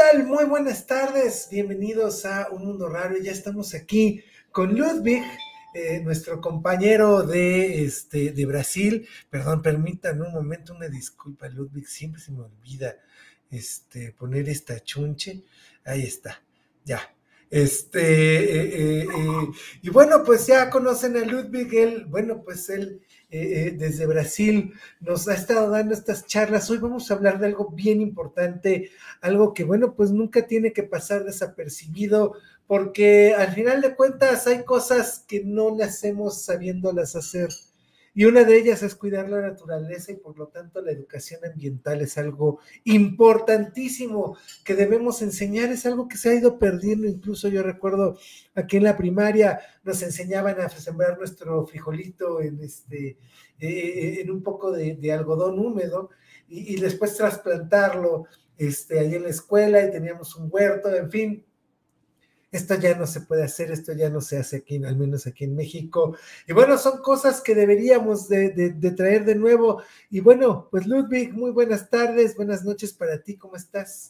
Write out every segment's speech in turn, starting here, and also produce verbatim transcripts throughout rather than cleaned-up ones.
tal? Muy buenas tardes, bienvenidos a Un Mundo Raro. Ya estamos aquí con Ludwig, eh, nuestro compañero de, este, de Brasil. Perdón, permítanme un momento, una disculpa, Ludwig, siempre se me olvida este, poner esta chunche. Ahí está, ya. Este, eh, eh, eh, y bueno, pues ya conocen a Ludwig, él, bueno, pues él eh, eh, desde Brasil nos ha estado dando estas charlas. Hoy vamos a hablar de algo bien importante, algo que, bueno, pues nunca tiene que pasar desapercibido, porque al final de cuentas hay cosas que no nacemos sabiéndolas hacer. Y una de ellas es cuidar la naturaleza y por lo tanto la educación ambiental es algo importantísimo que debemos enseñar, es algo que se ha ido perdiendo. Incluso yo recuerdo aquí en la primaria nos enseñaban a sembrar nuestro frijolito en, este, eh, en un poco de, de algodón húmedo y, y después trasplantarlo este, ahí en la escuela y teníamos un huerto, en fin. Esto ya no se puede hacer, esto ya no se hace aquí, al menos aquí en México. Y bueno, son cosas que deberíamos de, de, de traer de nuevo. Y bueno, pues Ludwig, muy buenas tardes, buenas noches para ti, ¿cómo estás?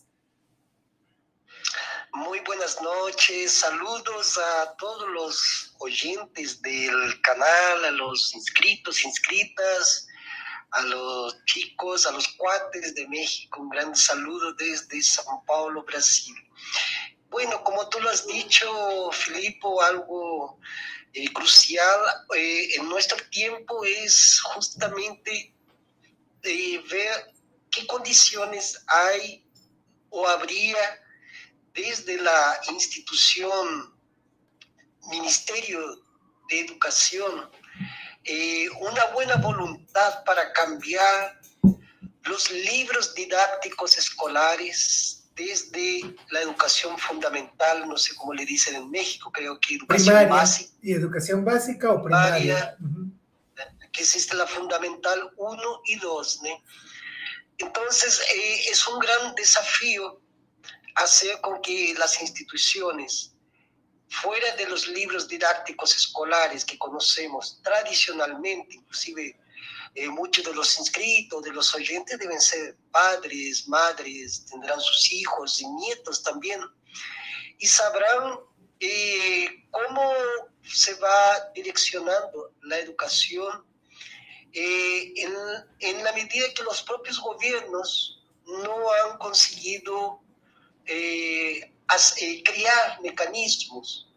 Muy buenas noches, saludos a todos los oyentes del canal, a los inscritos, inscritas, a los chicos, a los cuates de México, un gran saludo desde São Paulo, Brasil. Bueno, como tú lo has dicho, Filipo, algo eh, crucial eh, en nuestro tiempo es justamente eh, ver qué condiciones hay o habría desde la institución Ministerio de Educación, eh, una buena voluntad para cambiar los libros didácticos escolares desde la educación fundamental, no sé cómo le dicen en México, creo que educación primaria, básica. ¿Y educación básica o primaria? primaria uh-huh. Que existe la fundamental uno y dos, ¿no? Entonces, eh, es un gran desafío hacer con que las instituciones, fuera de los libros didácticos escolares que conocemos tradicionalmente, inclusive eh, muchos de los inscritos, de los oyentes deben ser padres, madres, tendrán sus hijos y nietos también, y sabrán eh, cómo se va direccionando la educación eh, en, en la medida que los propios gobiernos no han conseguido eh, as, eh, crear mecanismos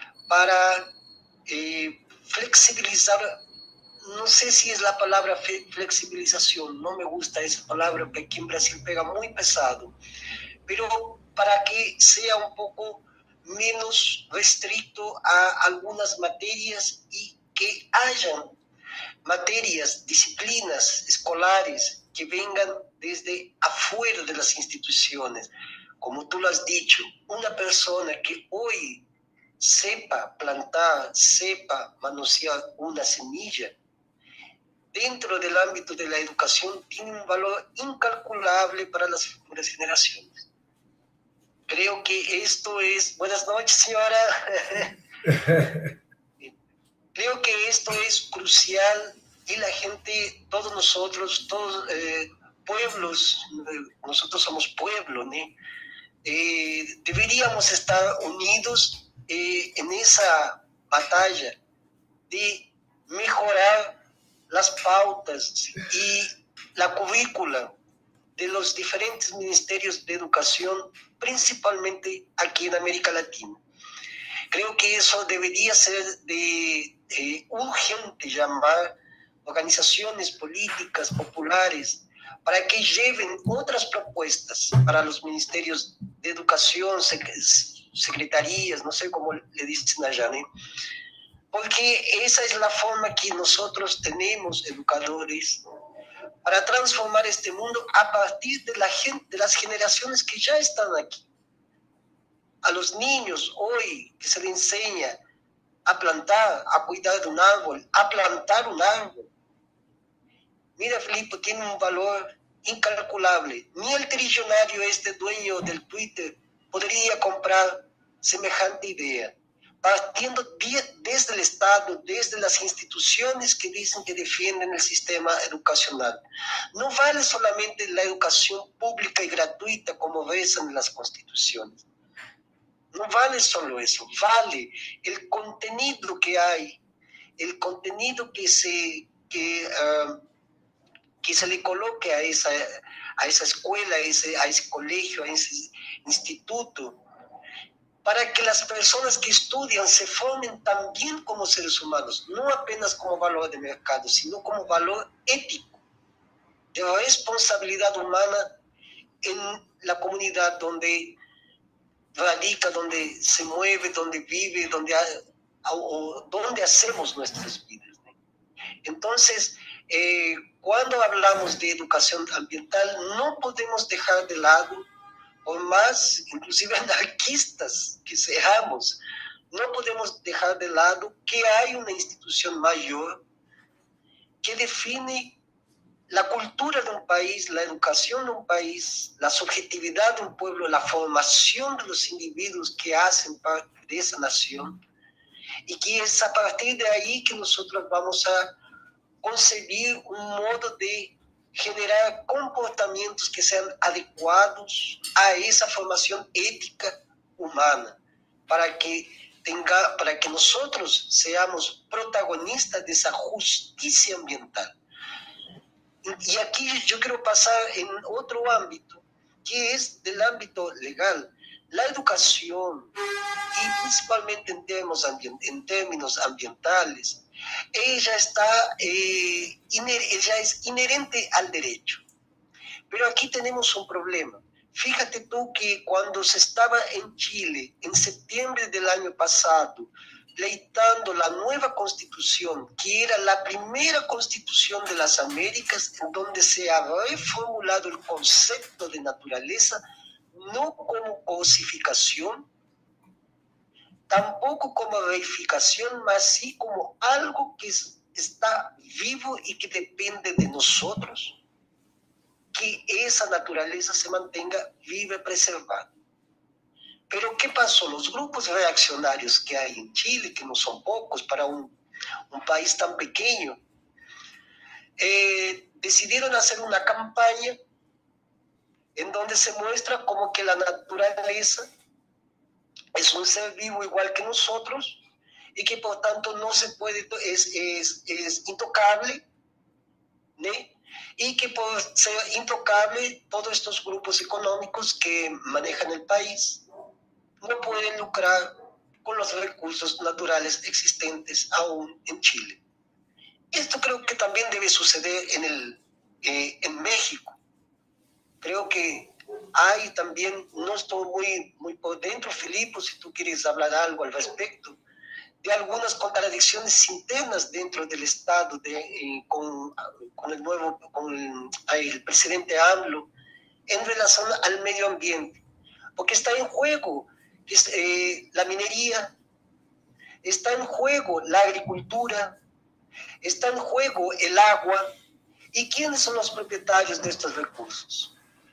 para eh, flexibilizar. No sé si es la palabra flexibilización, no me gusta esa palabra porque aquí en Brasil pega muy pesado, pero para que sea un poco menos restricto a algunas materias y que hayan materias, disciplinas escolares que vengan desde afuera de las instituciones. Como tú lo has dicho, una persona que hoy sepa plantar, sepa manosear una semilla, dentro del ámbito de la educación tiene un valor incalculable para las futuras generaciones. Creo que esto es... Buenas noches, señora. Creo que esto es crucial y la gente, todos nosotros, todos eh, pueblos, nosotros somos pueblo, ¿no? Eh, deberíamos estar unidos eh, en esa batalla de mejorar las pautas y la currícula de los diferentes ministerios de educación, principalmente aquí en América Latina. Creo que eso debería ser de, de urgente llamar organizaciones políticas populares para que lleven otras propuestas para los ministerios de educación, secretarías, no sé cómo le dicen allá, ¿no? Porque esa es la forma que nosotros tenemos, educadores, para transformar este mundo a partir de, la gente, de las generaciones que ya están aquí. A los niños hoy que se les enseña a plantar, a cuidar de un árbol, a plantar un árbol. Mira, Filipe, tiene un valor incalculable. Ni el trillonario este dueño del Twitter podría comprar semejante idea. partiendo de, desde el Estado, desde las instituciones que dicen que defienden el sistema educacional. No vale solamente la educación pública y gratuita como rezan las constituciones. No vale solo eso, vale el contenido que hay, el contenido que se, que, uh, que se le coloque a esa, a esa escuela, a ese, a ese colegio, a ese instituto, para que las personas que estudian se formen también como seres humanos, no apenas como valor de mercado, sino como valor ético, de responsabilidad humana en la comunidad donde radica, donde se mueve, donde vive, donde, o, donde hacemos nuestras vidas. Entonces, eh, cuando hablamos de educación ambiental, no podemos dejar de lado, por más inclusive anarquistas que seamos, no podemos dejar de lado que hay una institución mayor que define la cultura de un país, la educación de un país, la subjetividad de un pueblo, la formación de los individuos que hacen parte de esa nación, y que es a partir de ahí que nosotros vamos a concebir un modo de generar comportamientos que sean adecuados a esa formación ética humana, para que, tenga, para que nosotros seamos protagonistas de esa justicia ambiental. Y aquí yo quiero pasar en otro ámbito, que es del ámbito legal. La educación, y principalmente en términos, en términos ambientales, ella, está, eh, ella es inherente al derecho. Pero aquí tenemos un problema. Fíjate tú que cuando se estaba en Chile, en septiembre del año pasado, pleitando la nueva constitución, que era la primera constitución de las Américas, en donde se ha reformulado el concepto de naturaleza, no como cosificación, tampoco como reificación, más sí como algo que es, está vivo y que depende de nosotros, que esa naturaleza se mantenga viva y preservada. Pero ¿qué pasó? Los grupos reaccionarios que hay en Chile, que no son pocos para un, un país tan pequeño, eh, decidieron hacer una campaña en donde se muestra como que la naturaleza es un ser vivo igual que nosotros y que por tanto no se puede, es, es, es intocable, ¿no? Y que por ser intocable, todos estos grupos económicos que manejan el país no pueden lucrar con los recursos naturales existentes aún en Chile. Esto creo que también debe suceder en, el, eh, en México. Creo que hay también, no estoy muy, muy por dentro, Filipo, si tú quieres hablar algo al respecto, de algunas contradicciones internas dentro del Estado de, eh, con, con el nuevo, con el, el presidente AMLO en relación al medio ambiente, porque está en juego es, eh, la minería, está en juego la agricultura, está en juego el agua, ¿y quiénes son los propietarios de estos recursos?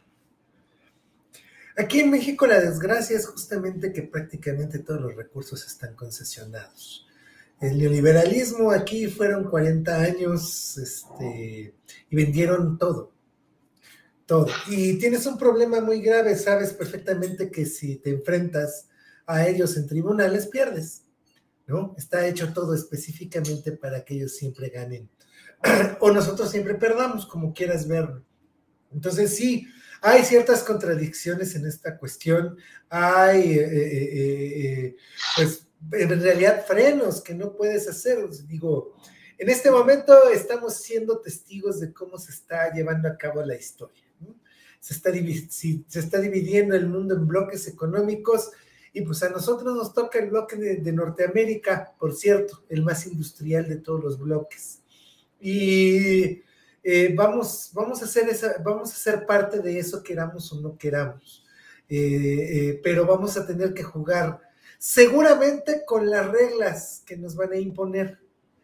Aquí en México la desgracia es justamente que prácticamente todos los recursos están concesionados. El neoliberalismo aquí fueron cuarenta años este, y vendieron todo, todo. Y tienes un problema muy grave, sabes perfectamente que si te enfrentas a ellos en tribunales pierdes, ¿no? Está hecho todo específicamente para que ellos siempre ganen o nosotros siempre perdamos, como quieras verlo. Entonces sí, hay ciertas contradicciones en esta cuestión, hay eh, eh, eh, pues en realidad frenos que no puedes hacer. Digo, en este momento estamos siendo testigos de cómo se está llevando a cabo la historia, ¿no? Se está, se está dividiendo el mundo en bloques económicos y pues a nosotros nos toca el bloque de, de Norteamérica, por cierto, el más industrial de todos los bloques. Y eh, vamos, vamos, a hacer esa, vamos a ser parte de eso, queramos o no queramos, eh, eh, pero vamos a tener que jugar seguramente con las reglas que nos van a imponer,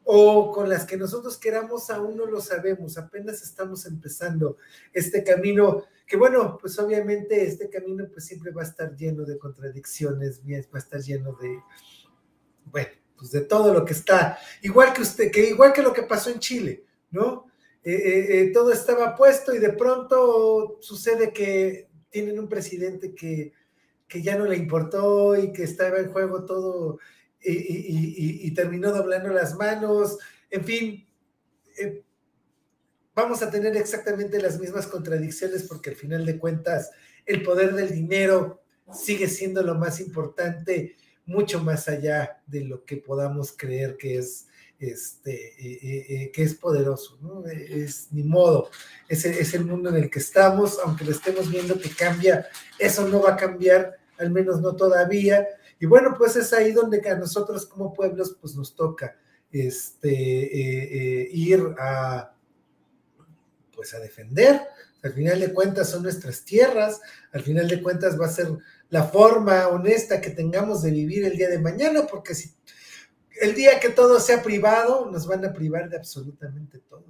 o con las que nosotros queramos, aún no lo sabemos, apenas estamos empezando este camino, que bueno, pues obviamente este camino pues siempre va a estar lleno de contradicciones, va a estar lleno de, bueno, pues de todo lo que está, igual que usted, que igual que lo que pasó en Chile, ¿no? Eh, eh, eh, todo estaba puesto y de pronto sucede que tienen un presidente que, que ya no le importó y que estaba en juego todo y, y, y, y terminó doblando las manos, en fin, eh, vamos a tener exactamente las mismas contradicciones porque al final de cuentas el poder del dinero sigue siendo lo más importante, mucho más allá de lo que podamos creer que es, este, eh, eh, que es poderoso, ¿no? Es ni modo, es, es el mundo en el que estamos, aunque lo estemos viendo que cambia, eso no va a cambiar, al menos no todavía, y bueno, pues es ahí donde a nosotros como pueblos pues nos toca este, eh, eh, ir a pues a defender. Al final de cuentas son nuestras tierras, al final de cuentas va a ser la forma honesta que tengamos de vivir el día de mañana, porque si el día que todo sea privado, nos van a privar de absolutamente todo.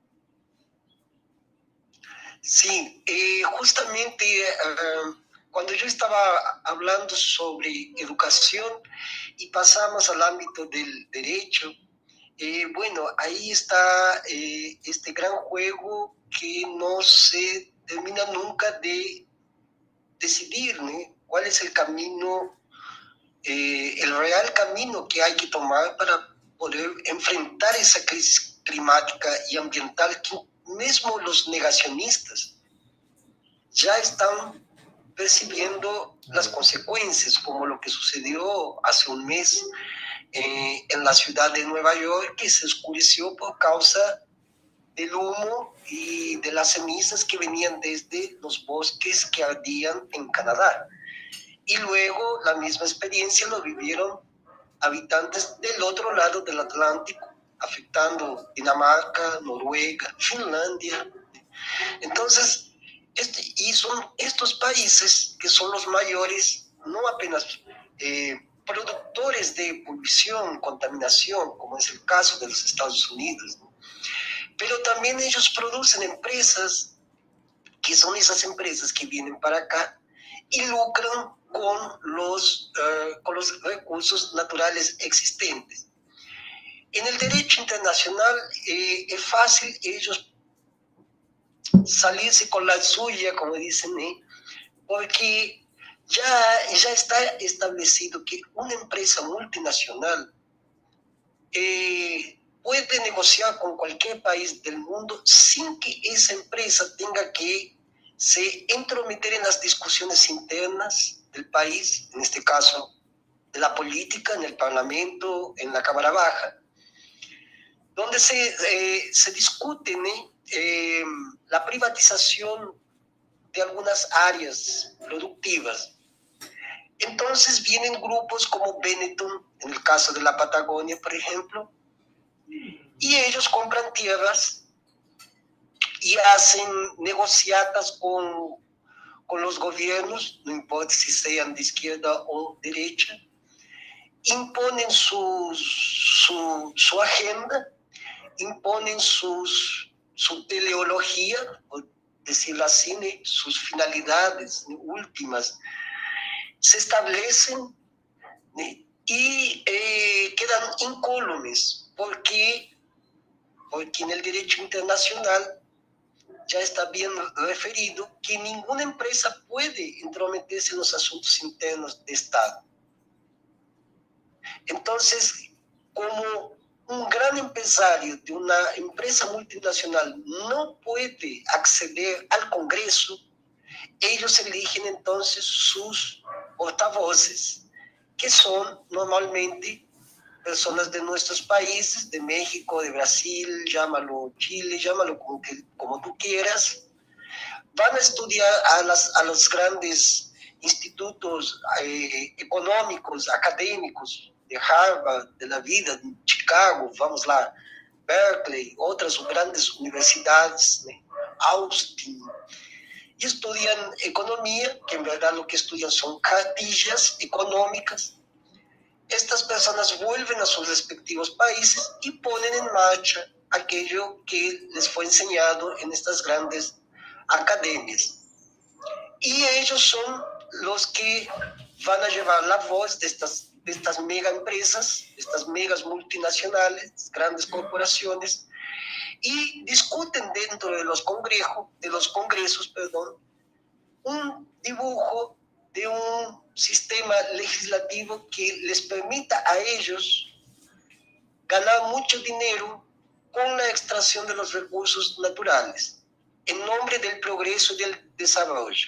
Sí, eh, justamente uh, cuando yo estaba hablando sobre educación y pasamos al ámbito del derecho, eh, bueno, ahí está eh, este gran juego que no se termina nunca de decidir, ¿no? ¿Cuál es el camino, eh, el real camino que hay que tomar para poder enfrentar esa crisis climática y ambiental que mismo los negacionistas ya están percibiendo las consecuencias, como lo que sucedió hace un mes eh, en la ciudad de Nueva York, que se oscureció por causa del humo y de las cenizas que venían desde los bosques que ardían en Canadá. Y luego la misma experiencia lo vivieron habitantes del otro lado del Atlántico, afectando Dinamarca, Noruega, Finlandia. Entonces, este, y son estos países que son los mayores, no apenas eh, productores de polución, contaminación, como es el caso de los Estados Unidos, ¿no? Pero también ellos producen empresas, que son esas empresas que vienen para acá y lucran con los, uh, con los recursos naturales existentes. En el derecho internacional eh, es fácil ellos salirse con la suya, como dicen, ¿eh? Porque ya, ya está establecido que una empresa multinacional eh, puede negociar con cualquier país del mundo sin que esa empresa tenga que se entrometer en las discusiones internas del país, en este caso de la política, en el Parlamento, en la Cámara Baja, donde se, eh, se discute ¿eh? Eh, la privatización de algunas áreas productivas. Entonces vienen grupos como Benetton, en el caso de la Patagonia, por ejemplo, y ellos compran tierras y hacen negociatas con, con los gobiernos, no importa si sean de izquierda o derecha, imponen su, su, su agenda, imponen sus, su teleología, por decirlo así, sus finalidades últimas, se establecen y eh, quedan incólumes, porque, porque en el derecho internacional ya está bien referido que ninguna empresa puede entrometerse en los asuntos internos de Estado. Entonces, como un gran empresario de una empresa multinacional no puede acceder al Congreso, ellos eligen entonces sus portavoces, que son normalmente personas de nuestros países, de México, de Brasil, llámalo Chile, llámalo como, que, como tú quieras. Van a estudiar a, las, a los grandes institutos eh, económicos, académicos, de Harvard, de la vida, de Chicago, vamos lá, Berkeley, otras grandes universidades, ¿no? Austin, y estudian economía, que en verdad lo que estudian son cartillas económicas, estas personas vuelven a sus respectivos países y ponen en marcha aquello que les fue enseñado en estas grandes academias. Y ellos son los que van a llevar la voz de estas, de estas mega empresas, de estas megas multinacionales, grandes corporaciones, y discuten dentro de los congresos, de los congresos, perdón, un dibujo de un sistema legislativo que les permita a ellos ganar mucho dinero con la extracción de los recursos naturales, en nombre del progreso y del desarrollo.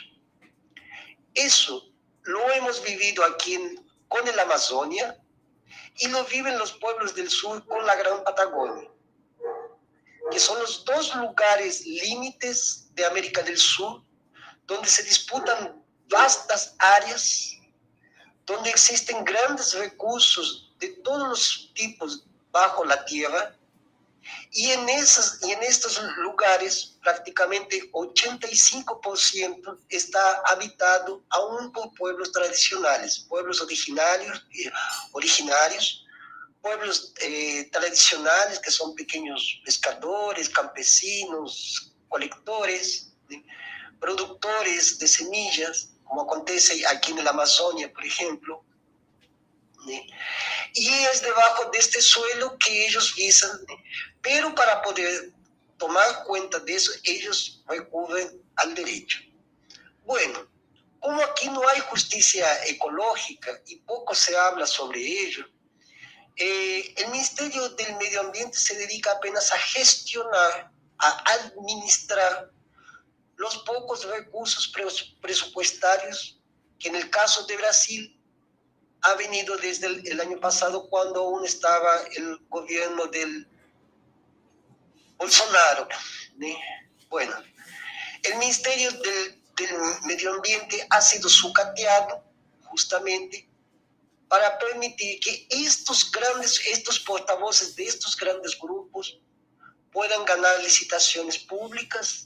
Eso lo hemos vivido aquí en, con el Amazonia y lo viven los pueblos del sur con la Gran Patagonia, que son los dos lugares límites de América del Sur, donde se disputan vastas áreas, donde existen grandes recursos de todos los tipos bajo la tierra, y en, esas, y en estos lugares prácticamente ochenta y cinco por ciento está habitado aún por pueblos tradicionales, pueblos originarios, eh, originarios pueblos eh, tradicionales que son pequeños pescadores, campesinos, colectores, ¿sí? Productores de semillas, como acontece aquí en la Amazonia, por ejemplo. ¿Sí? Y es debajo de este suelo que ellos visan, ¿sí? Pero para poder tomar cuenta de eso, ellos recurren al derecho. Bueno, como aquí no hay justicia ecológica y poco se habla sobre ello, eh, el Ministerio del Medio Ambiente se dedica apenas a gestionar, a administrar los pocos recursos presupuestarios que en el caso de Brasil ha venido desde el, el año pasado, cuando aún estaba el gobierno del Bolsonaro, ¿sí? Bueno, el Ministerio del, del Medio Ambiente ha sido sucateado justamente para permitir que estos grandes, estos portavoces de estos grandes grupos puedan ganar licitaciones públicas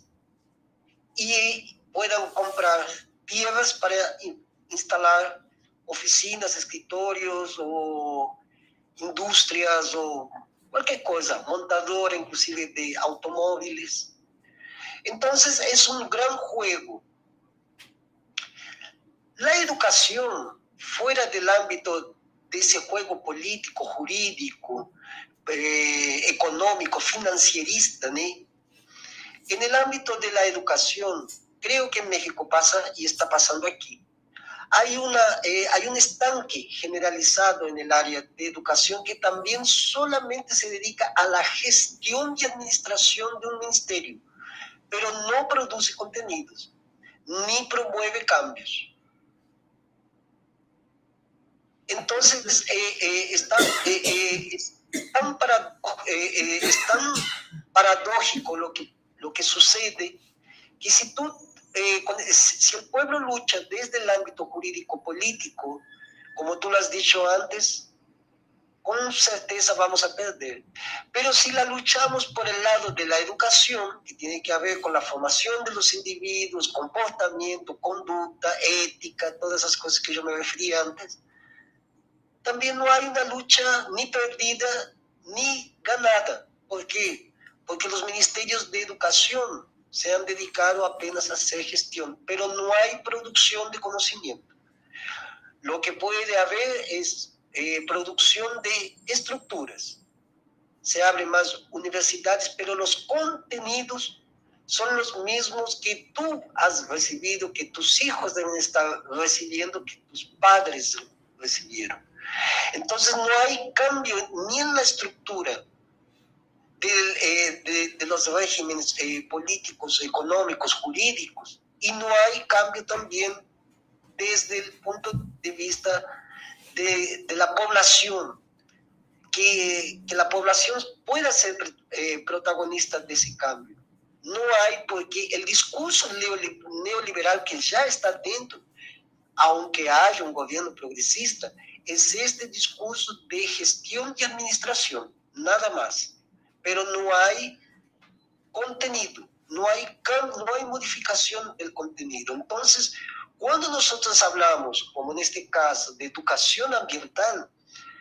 y puedan comprar tierras para instalar oficinas, escritorios o industrias o cualquier cosa, montadora inclusive de automóviles. Entonces es un gran juego. La educación, fuera del ámbito de ese juego político, jurídico, eh, económico, financierista, ¿no? En el ámbito de la educación, creo que en México pasa y está pasando aquí. Hay, una, eh, hay un estanque generalizado en el área de educación que también solamente se dedica a la gestión y administración de un ministerio, pero no produce contenidos, ni promueve cambios. Entonces, eh, eh, está, eh, eh, es, tan para, eh, eh, es tan paradójico lo que, lo que sucede, que si, tú, eh, con, si el pueblo lucha desde el ámbito jurídico-político, como tú lo has dicho antes, con certeza vamos a perder. Pero si la luchamos por el lado de la educación, que tiene que ver con la formación de los individuos, comportamiento, conducta, ética, todas esas cosas que yo me refería antes, también no hay una lucha ni perdida ni ganada. ¿Por qué? Porque los ministerios de educación se han dedicado apenas a hacer gestión, pero no hay producción de conocimiento. Lo que puede haber es eh, producción de estructuras. Se abren más universidades, pero los contenidos son los mismos que tú has recibido, que tus hijos deben estar recibiendo, que tus padres recibieron. Entonces no hay cambio ni en la estructura del, eh, de, de los regímenes eh, políticos, económicos, jurídicos, y no hay cambio también desde el punto de vista de, de la población, que, que la población pueda ser eh, protagonista de ese cambio. No hay, porque el discurso neoliberal que ya está dentro, aunque haya un gobierno progresista, es este discurso de gestión y administración, nada más. Pero no hay contenido, no hay, no hay modificación del contenido. Entonces, cuando nosotros hablamos, como en este caso, de educación ambiental,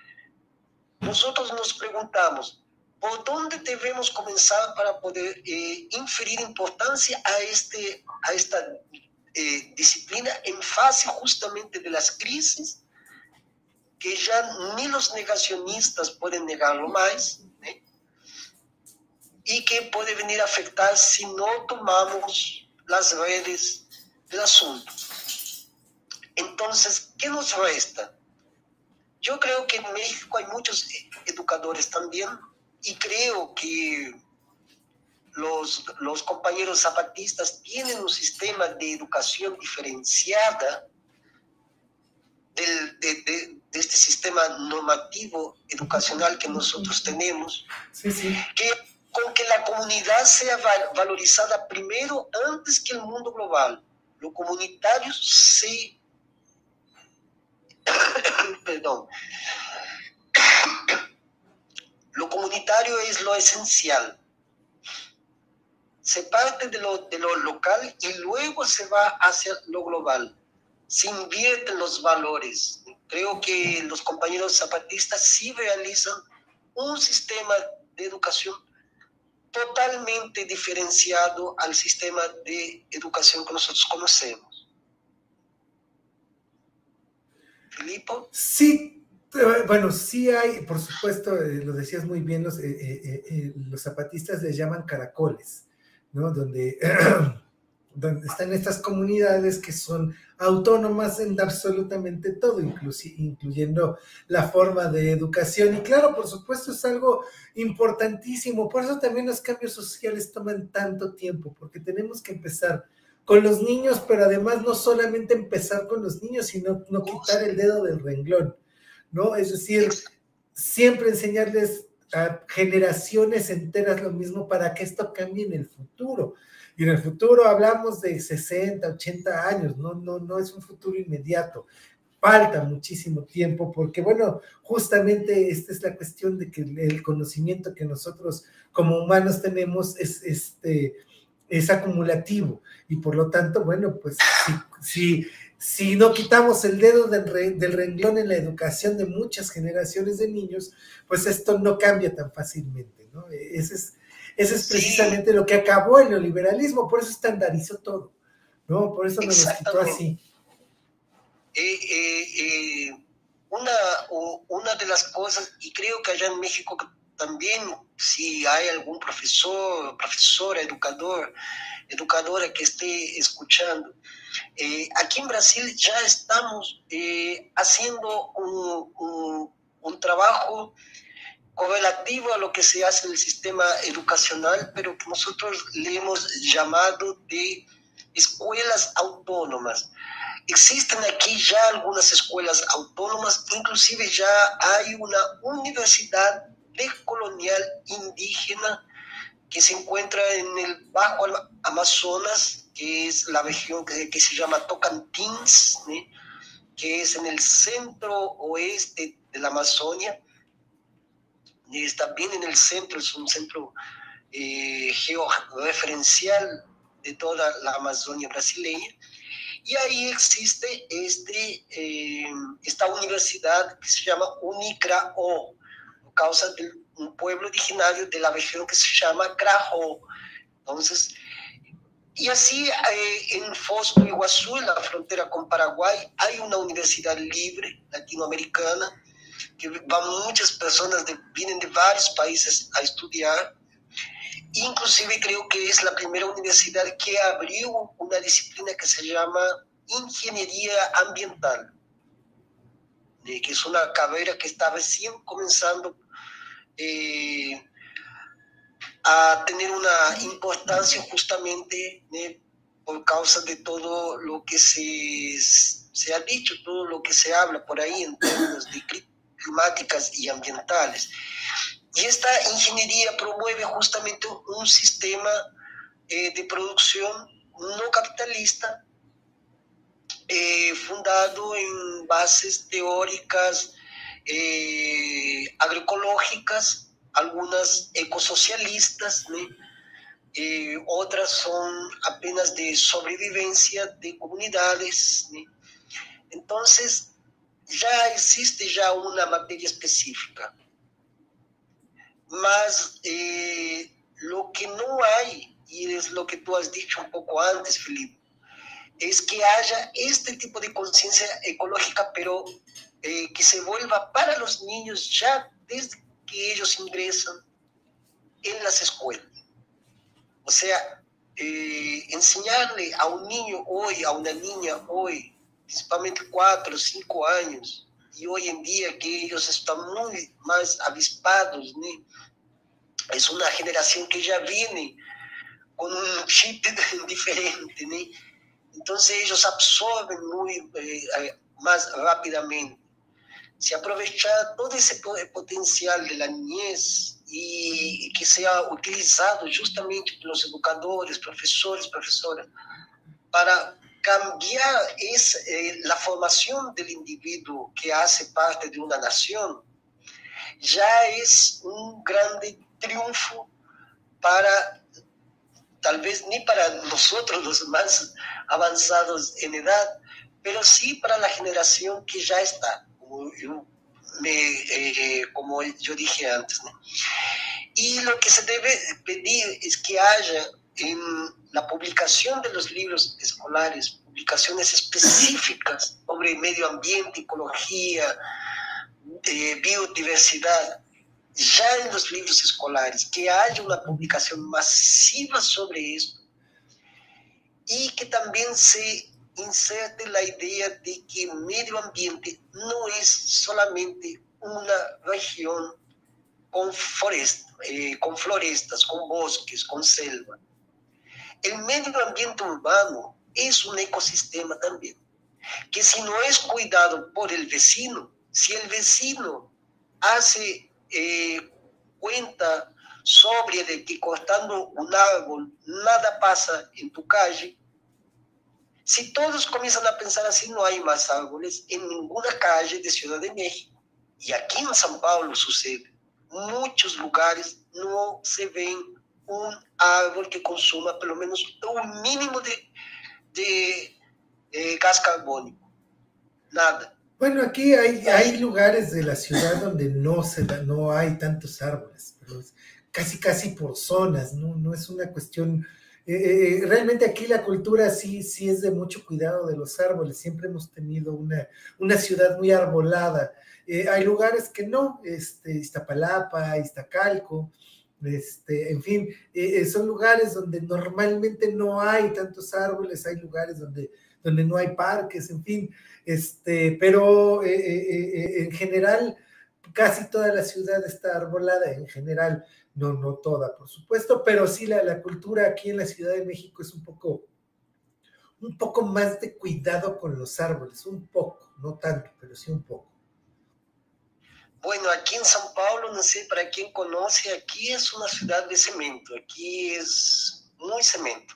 nosotros nos preguntamos, ¿por dónde debemos comenzar para poder eh, inferir importancia a, este, a esta eh, disciplina en fase justamente de las crisis, que ya ni los negacionistas pueden negarlo más, ¿eh? Y que puede venir a afectar si no tomamos las redes del asunto? Entonces, ¿qué nos resta? Yo creo que en México hay muchos educadores también, y creo que los, los compañeros zapatistas tienen un sistema de educación diferenciada del, de, de, de este sistema normativo educacional que nosotros tenemos, sí, sí. que con que la comunidad sea valorizada primero antes que el mundo global. Lo comunitario se... Perdón. Lo comunitario es lo esencial. Se parte de lo, de lo local y luego se va hacia lo global. Se invierten los valores. Creo que los compañeros zapatistas sí realizan un sistema de educación totalmente diferenciado al sistema de educación que nosotros conocemos. ¿Filipo? Sí. Bueno, sí hay, por supuesto, eh, lo decías muy bien, los, eh, eh, eh, los zapatistas les llaman caracoles, ¿no? Donde, donde están estas comunidades que son autónomas en absolutamente todo, incluyendo la forma de educación. Y claro, por supuesto, es algo importantísimo. Por eso también los cambios sociales toman tanto tiempo, porque tenemos que empezar con los niños, pero además no solamente empezar con los niños, sino no quitar el dedo del renglón, ¿no? Es decir, siempre enseñarles a generaciones enteras lo mismo para que esto cambie en el futuro. Y en el futuro hablamos de sesenta, ochenta años, no, no, no es un futuro inmediato. Falta muchísimo tiempo porque, bueno, justamente esta es la cuestión de que el conocimiento que nosotros como humanos tenemos es, este, es acumulativo y por lo tanto, bueno, pues si... si Si no quitamos el dedo del, re, del renglón en la educación de muchas generaciones de niños, pues esto no cambia tan fácilmente, ¿no? Ese es, ese es precisamente sí. Lo que acabó el neoliberalismo, por eso estandarizó todo, ¿no? Por eso nos lo quitó así. Eh, eh, eh, una, una de las cosas, y creo que allá en México también, si hay algún profesor, profesora, educador, educadora que esté escuchando, Eh, aquí en Brasil ya estamos eh, haciendo un, un, un trabajo correlativo a lo que se hace en el sistema educacional, pero que nosotros le hemos llamado de escuelas autónomas. Existen aquí ya algunas escuelas autónomas, inclusive ya hay una universidad decolonial indígena que se encuentra en el Bajo Amazonas, que es la región que, que se llama Tocantins, ¿sí? Que es en el centro oeste de la Amazonia, y está bien en el centro, es un centro eh, georreferencial de toda la Amazonia brasileña, y ahí existe este, eh, esta universidad que se llama Unicrao, a causa de un pueblo originario de la región que se llama Crajo. Entonces, y así eh, en Foz do Iguazú, en la frontera con Paraguay, hay una universidad libre latinoamericana que van muchas personas, de, vienen de varios países a estudiar. Inclusive creo que es la primera universidad que abrió una disciplina que se llama Ingeniería Ambiental, eh, que es una carrera que está recién comenzando eh, a tener una importancia justamente eh, por causa de todo lo que se, se ha dicho, todo lo que se habla por ahí en términos de climáticas y ambientales. Y esta ingeniería promueve justamente un sistema eh, de producción no capitalista, eh, fundado en bases teóricas eh, agroecológicas, algunas ecosocialistas, ¿no? eh, otras son apenas de sobrevivencia de comunidades, ¿no? Entonces, ya existe ya una materia específica. Mas eh, lo que no hay, y es lo que tú has dicho un poco antes, Felipe, es que haya este tipo de conciencia ecológica, pero eh, que se vuelva para los niños ya desde que ellos ingresan en las escuelas. O sea, eh, enseñarle a un niño hoy, a una niña hoy, principalmente cuatro o cinco años, y hoy en día que ellos están muy más avispados, ¿no? Es una generación que ya viene con un chip diferente, ¿no? Entonces ellos absorben muy eh, más rápidamente. Si aprovechar todo ese potencial de la niñez y, y que sea utilizado justamente por los educadores, profesores, profesoras, para cambiar es, eh, la formación del individuo que hace parte de una nación, ya es un grande triunfo para, tal vez ni para nosotros los más avanzados en edad, pero sí para la generación que ya está, como yo, me, eh, como yo dije antes, ¿no? Y lo que se debe pedir es que haya en la publicación de los libros escolares, publicaciones específicas sobre medio ambiente, ecología, eh, biodiversidad, ya en los libros escolares, que haya una publicación masiva sobre esto y que también se inserte la idea de que medio ambiente no es solamente una región con, forest, eh, con florestas, con bosques, con selva. El medio ambiente urbano es un ecosistema también, que si no es cuidado por el vecino, si el vecino hace eh, cuenta sobria de que cortando un árbol nada pasa en tu calle, si todos comienzan a pensar así, no hay más árboles en ninguna calle de Ciudad de México. Y aquí en São Paulo sucede. Muchos lugares no se ven un árbol que consuma pelo menos un mínimo de, de, de gas carbónico. Nada. Bueno, aquí hay, hay lugares de la ciudad donde no, se da, no hay tantos árboles, pero es casi casi por zonas, no, no es una cuestión... Eh, eh, realmente aquí la cultura sí, sí es de mucho cuidado de los árboles, siempre hemos tenido una, una ciudad muy arbolada. Eh, hay lugares que no, este, Iztapalapa, Iztacalco, este, en fin, eh, son lugares donde normalmente no hay tantos árboles, hay lugares donde, donde no hay parques, en fin, este, pero eh, eh, eh, en general casi toda la ciudad está arbolada, en general, no, no toda, por supuesto, pero sí la, la cultura aquí en la Ciudad de México es un poco, un poco más de cuidado con los árboles, un poco, no tanto, pero sí un poco. Bueno, aquí en São Paulo, no sé para quien conoce, aquí es una ciudad de cemento, aquí es muy cemento.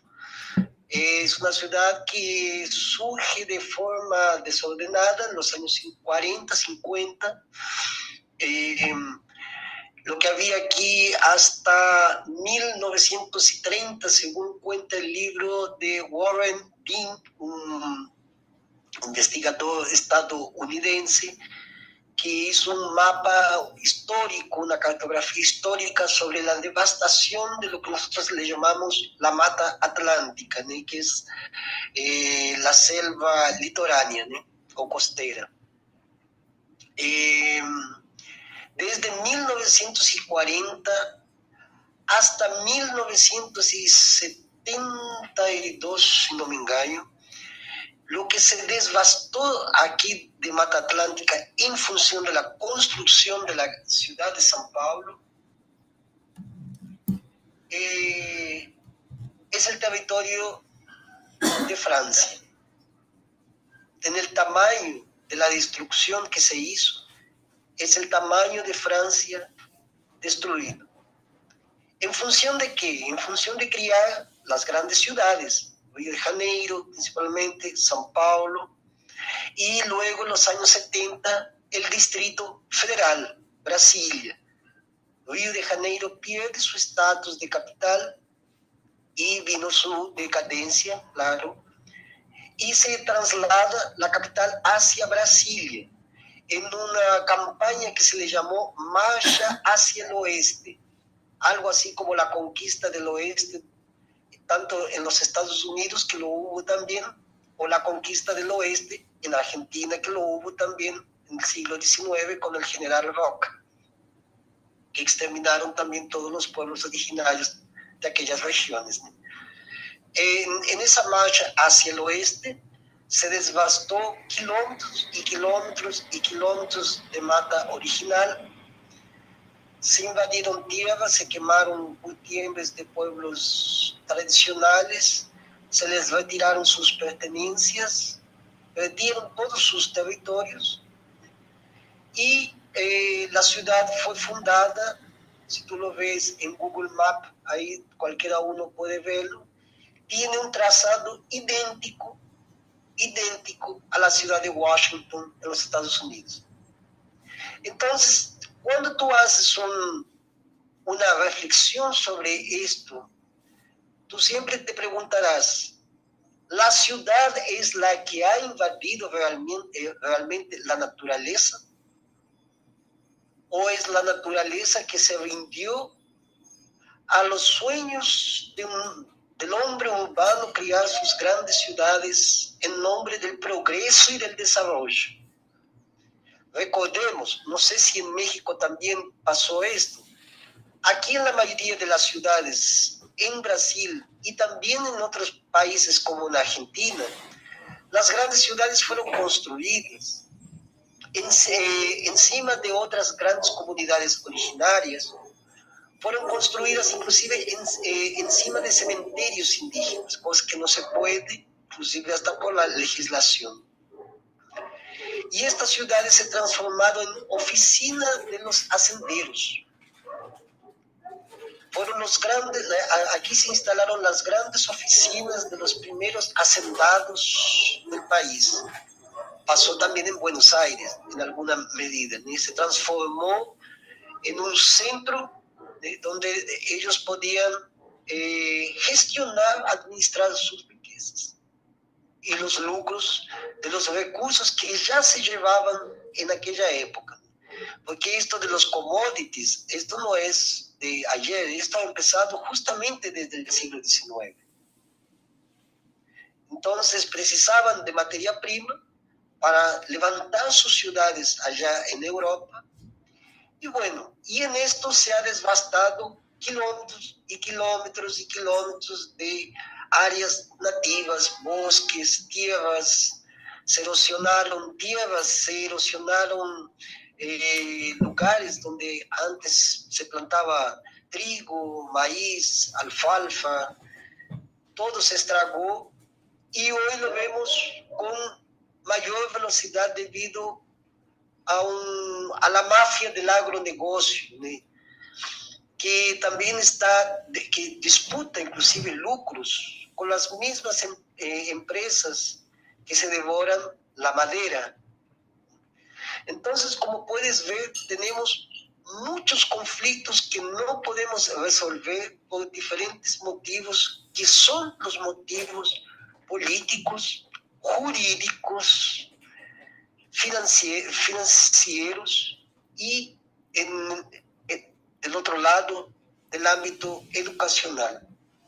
Es una ciudad que surge de forma desordenada en los años cuarenta, cincuenta. Eh, lo que había aquí hasta mil novecientos treinta, según cuenta el libro de Warren Dean, un investigador estadounidense, que hizo un mapa histórico, una cartografía histórica sobre la devastación de lo que nosotros le llamamos la mata atlántica, ¿no? Que es eh, la selva litoránea, ¿no? O costera. Eh, desde mil novecientos cuarenta hasta mil novecientos setenta y dos, si no me engaño, lo que se devastó aquí de Mata Atlántica en función de la construcción de la ciudad de São Paulo eh, es el territorio de Francia. En el tamaño de la destrucción que se hizo, es el tamaño de Francia destruido. ¿En función de qué? En función de criar las grandes ciudades, Río de Janeiro, principalmente, São Paulo, y luego en los años setenta, el Distrito Federal, Brasilia. Río de Janeiro pierde su estatus de capital y vino su decadencia, claro, y se traslada la capital hacia Brasilia. en una campaña que se le llamó Marcha hacia el Oeste, algo así como la conquista del Oeste, tanto en los Estados Unidos, que lo hubo también, o la conquista del Oeste en Argentina, que lo hubo también en el siglo diecinueve con el general Roca, que exterminaron también todos los pueblos originarios de aquellas regiones. En, en esa marcha hacia el oeste se devastó kilómetros y kilómetros y kilómetros de mata original, se invadieron tierras, se quemaron cultiembres de pueblos tradicionales, se les retiraron sus pertenencias, perdieron todos sus territorios y eh, la ciudad fue fundada, si tú lo ves en Google Maps, ahí cualquiera uno puede verlo, tiene un trazado idéntico, idéntico a la ciudad de Washington en los Estados Unidos. Entonces, cuando tú haces un, una reflexión sobre esto, tú siempre te preguntarás, ¿la ciudad es la que ha invadido realmente, realmente la naturaleza? ¿O es la naturaleza que se rindió a los sueños de un, del hombre urbano crear sus grandes ciudades en nombre del progreso y del desarrollo? Recordemos, no sé si en México también pasó esto, aquí en la mayoría de las ciudades, en Brasil y también en otros países como en Argentina, las grandes ciudades fueron construidas en, eh, encima de otras grandes comunidades originarias, fueron construidas inclusive en, eh, encima de cementerios indígenas, cosa que no se puede, inclusive hasta por la legislación. Y estas ciudades se transformaron en oficinas de los hacenderos. Fueron los grandes, aquí se instalaron las grandes oficinas de los primeros hacendados del país. Pasó también en Buenos Aires, en alguna medida, ¿no? Se transformó en un centro de, donde ellos podían eh, gestionar, administrar sus riquezas y los lucros de los recursos que ya se llevaban en aquella época. Porque esto de los commodities, esto no es de ayer, esto ha empezado justamente desde el siglo diecinueve. Entonces precisaban de materia prima para levantar sus ciudades allá en Europa. Y bueno, y en esto se ha devastado kilómetros y kilómetros y kilómetros de áreas nativas, bosques, tierras, se erosionaron tierras, se erosionaron eh, lugares donde antes se plantaba trigo, maíz, alfalfa, todo se estragó y hoy lo vemos con mayor velocidad debido a, un, a la mafia del agronegocio, ¿no? Que también está, de, que disputa inclusive lucros con las mismas em, eh, empresas que se devoran la madera. Entonces, como puedes ver, tenemos muchos conflictos que no podemos resolver por diferentes motivos, que son los motivos políticos, jurídicos, financier, financieros y en, en, del otro lado del ámbito educacional.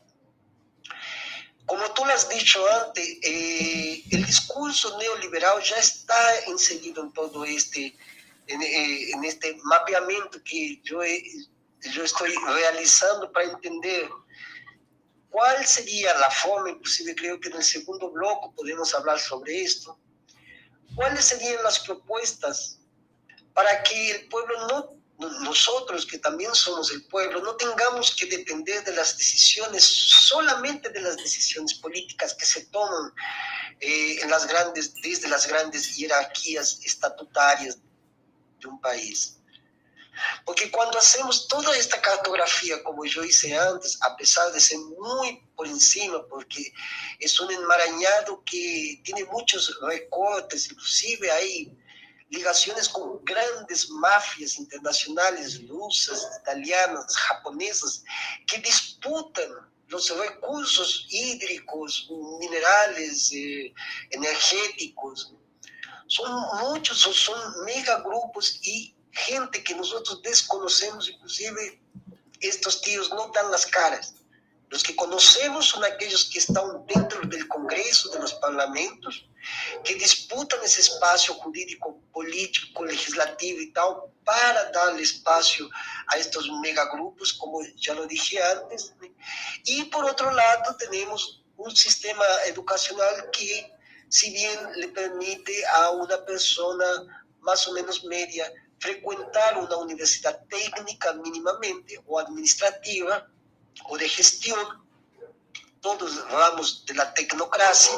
Como tú lo has dicho antes, eh, el discurso neoliberal ya está inserido en todo este, en, eh, en este mapeamiento que yo, he, yo estoy realizando para entender cuál sería la forma, inclusive creo que en el segundo bloque podemos hablar sobre esto, cuáles serían las propuestas para que el pueblo no, nosotros que también somos el pueblo, no tengamos que depender de las decisiones, solamente de las decisiones políticas que se toman eh, en las grandes, desde las grandes jerarquías estatutarias de un país. Porque cuando hacemos toda esta cartografía, como yo hice antes, a pesar de ser muy por encima, porque es un enmarañado que tiene muchos recortes, inclusive hay ligaciones con grandes mafias internacionales, rusas, italianas, japonesas, que disputan los recursos hídricos, minerales, eh, energéticos, son muchos, son, son megagrupos y gente que nosotros desconocemos, inclusive estos tíos no dan las caras. Los que conocemos son aquellos que están dentro del Congreso, de los parlamentos, que disputan ese espacio jurídico, político, legislativo y tal, para darle espacio a estos megagrupos, como ya lo dije antes. Y por otro lado tenemos un sistema educacional que, si bien le permite a una persona más o menos media frecuentar una universidad técnica mínimamente o administrativa, o de gestión, todos los ramos de la tecnocracia,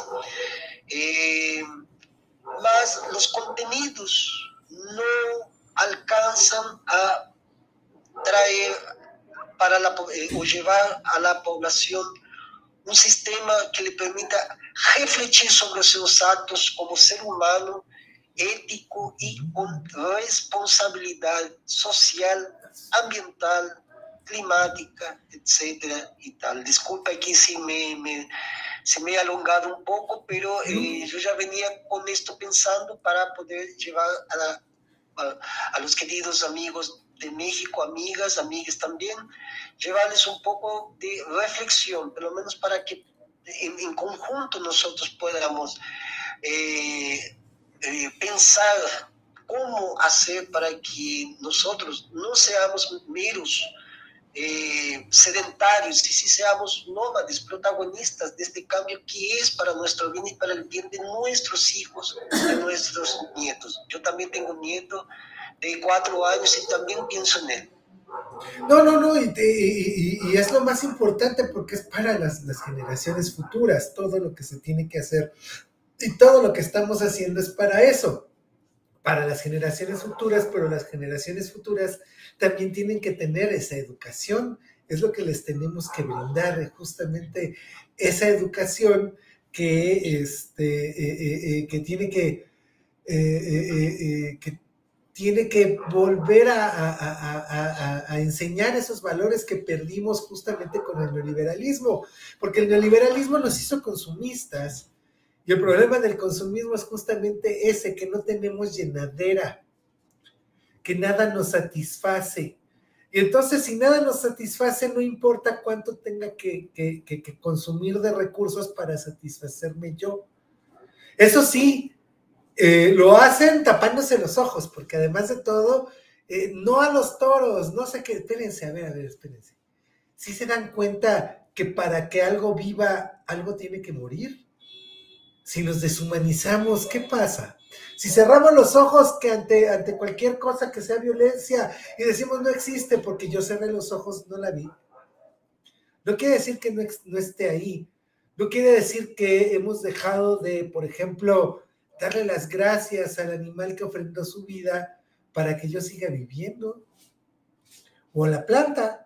eh, más los contenidos no alcanzan a traer para la, eh, o llevar a la población un sistema que le permita refletir sobre sus actos como ser humano, ético y con responsabilidad social, ambiental, climática, etcétera y tal. Disculpa aquí si me, me, se me he alongado un poco, pero eh, yo ya venía con esto pensando para poder llevar a, la, a, a los queridos amigos de México, amigas, amigas también, llevarles un poco de reflexión, por lo menos para que en, en conjunto nosotros podamos eh, eh, pensar cómo hacer para que nosotros no seamos meros Eh, sedentarios, y si seamos nómades, protagonistas de este cambio que es para nuestro bien y para el bien de nuestros hijos, de nuestros nietos. Yo también tengo un nieto de cuatro años y también pienso en él. No, no, no, y, y, y, y es lo más importante porque es para las, las generaciones futuras, todo lo que se tiene que hacer y todo lo que estamos haciendo es para eso, para las generaciones futuras, pero las generaciones futuras también tienen que tener esa educación, es lo que les tenemos que brindar, justamente esa educación que, este, eh, eh, eh, que tiene que, eh, eh, eh, que tiene que volver a, a, a, a, a enseñar esos valores que perdimos justamente con el neoliberalismo, porque el neoliberalismo nos hizo consumistas, y el problema del consumismo es justamente ese, que no tenemos llenadera, que nada nos satisface. Y entonces, si nada nos satisface, no importa cuánto tenga que, que, que, que consumir de recursos para satisfacerme yo. Eso sí, eh, lo hacen tapándose los ojos, porque además de todo, eh, no a los toros, no sé qué, espérense, a ver, a ver, espérense. ¿Sí se dan cuenta que para que algo viva, algo tiene que morir? Si nos deshumanizamos, ¿qué pasa? Si cerramos los ojos que ante, ante cualquier cosa que sea violencia y decimos no existe porque yo cerré los ojos, no la vi, no quiere decir que no, no esté ahí. No quiere decir que hemos dejado de, por ejemplo, darle las gracias al animal que ofrendó su vida para que yo siga viviendo. O a la planta,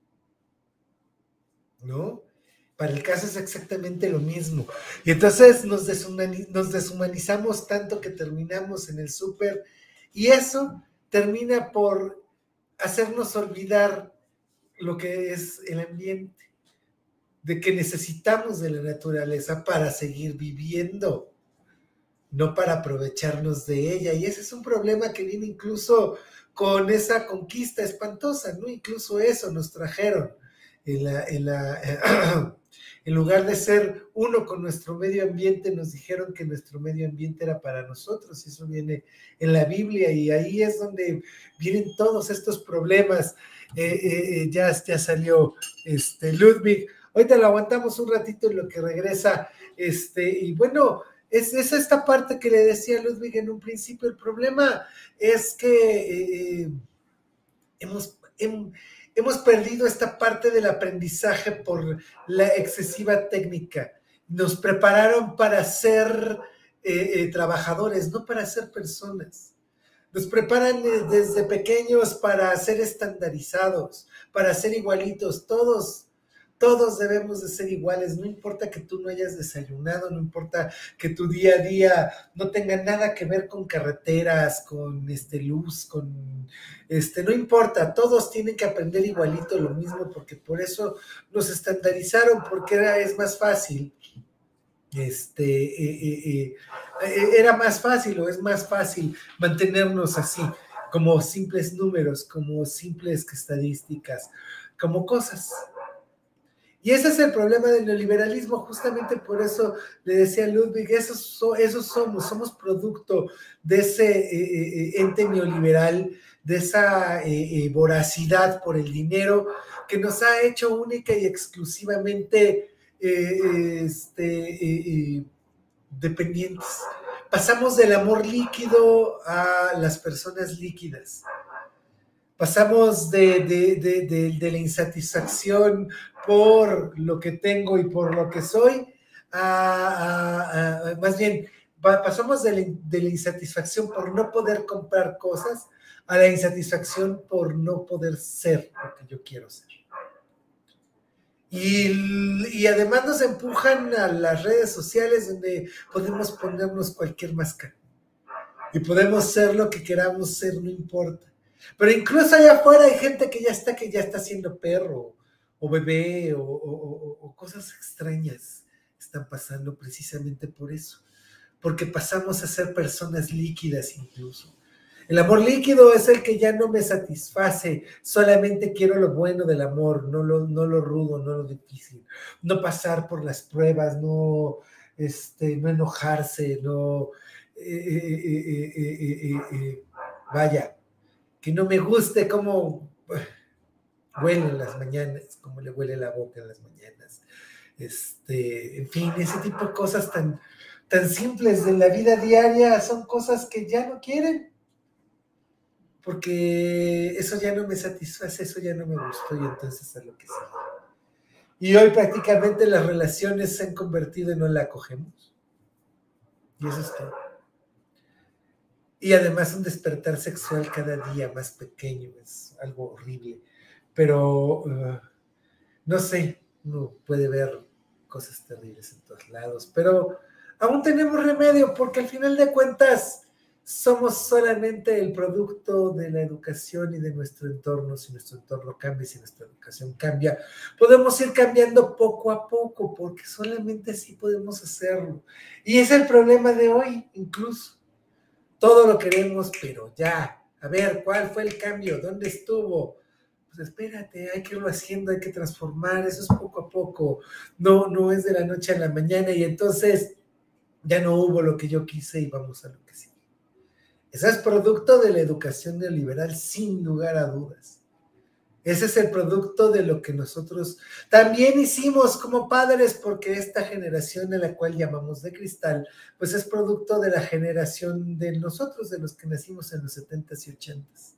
¿no? Para el caso es exactamente lo mismo. Y entonces nos, deshumaniz nos deshumanizamos tanto que terminamos en el súper y eso termina por hacernos olvidar lo que es el ambiente, de que necesitamos de la naturaleza para seguir viviendo, no para aprovecharnos de ella. Y ese es un problema que viene incluso con esa conquista espantosa, ¿no? Incluso eso nos trajeron en la... En la eh, en lugar de ser uno con nuestro medio ambiente, nos dijeron que nuestro medio ambiente era para nosotros, y eso viene en la Biblia, y ahí es donde vienen todos estos problemas. Eh, eh, eh, ya, ya salió este, Ludwig, ahorita lo aguantamos un ratito en lo que regresa, este, y bueno, es, es esta parte que le decía Ludwig en un principio, el problema es que eh, hemos... hemos Hemos perdido esta parte del aprendizaje por la excesiva técnica. Nos prepararon para ser eh, eh, trabajadores, no para ser personas. Nos preparan eh, desde pequeños para ser estandarizados, para ser igualitos. Todos, todos debemos de ser iguales. No importa que tú no hayas desayunado, no importa que tu día a día no tenga nada que ver con carreteras, con este, luz, con... Este, no importa, todos tienen que aprender igualito lo mismo, porque por eso nos estandarizaron, porque era, es más fácil este, eh, eh, eh, eh, era más fácil o es más fácil mantenernos así, como simples números, como simples estadísticas, como cosas. Y ese es el problema del neoliberalismo, justamente por eso le decía Ludwig, esos, so, esos somos, somos producto de ese eh, eh, ente neoliberal, de esa eh, eh, voracidad por el dinero que nos ha hecho única y exclusivamente eh, este, eh, eh, dependientes. Pasamos del amor líquido a las personas líquidas. Pasamos de, de, de, de, de la insatisfacción por lo que tengo y por lo que soy, a, a, a más bien, pasamos de la, de la insatisfacción por no poder comprar cosas a la insatisfacción por no poder ser lo que yo quiero ser. Y, y además nos empujan a las redes sociales donde podemos ponernos cualquier máscara y podemos ser lo que queramos ser, no importa. Pero incluso allá afuera hay gente que ya está, que ya está siendo perro, o bebé, o, o, o, o cosas extrañas están pasando precisamente por eso. Porque pasamos a ser personas líquidas incluso. El amor líquido es el que ya no me satisface, solamente quiero lo bueno del amor, no lo, no lo rudo, no lo difícil. No pasar por las pruebas, no, este, no enojarse, no... Eh, eh, eh, eh, eh, vaya, que no me guste cómo huele en las mañanas, cómo le huele la boca en las mañanas, este, en fin, ese tipo de cosas tan, tan simples de la vida diaria son cosas que ya no quieren, porque eso ya no me satisface, eso ya no me gustó y entonces es lo que sigue. Y hoy prácticamente las relaciones se han convertido en no la acogemos. Y eso es todo. Y además un despertar sexual cada día más pequeño, es algo horrible. Pero, uh, no sé, uno puede ver cosas terribles en todos lados, pero aún tenemos remedio porque al final de cuentas somos solamente el producto de la educación y de nuestro entorno. Si nuestro entorno cambia, si nuestra educación cambia, podemos ir cambiando poco a poco porque solamente así podemos hacerlo. Y es el problema de hoy, incluso. Todo lo queremos, pero ya. A ver, ¿cuál fue el cambio? ¿Dónde estuvo? Pues espérate, hay que irlo haciendo, hay que transformar, eso es poco a poco. No, no es de la noche a la mañana y entonces ya no hubo lo que yo quise y vamos a lo que sigue. Eso es producto de la educación neoliberal, sin lugar a dudas. Ese es el producto de lo que nosotros también hicimos como padres, porque esta generación a la cual llamamos de cristal, pues es producto de la generación de nosotros, de los que nacimos en los setentas y ochentas.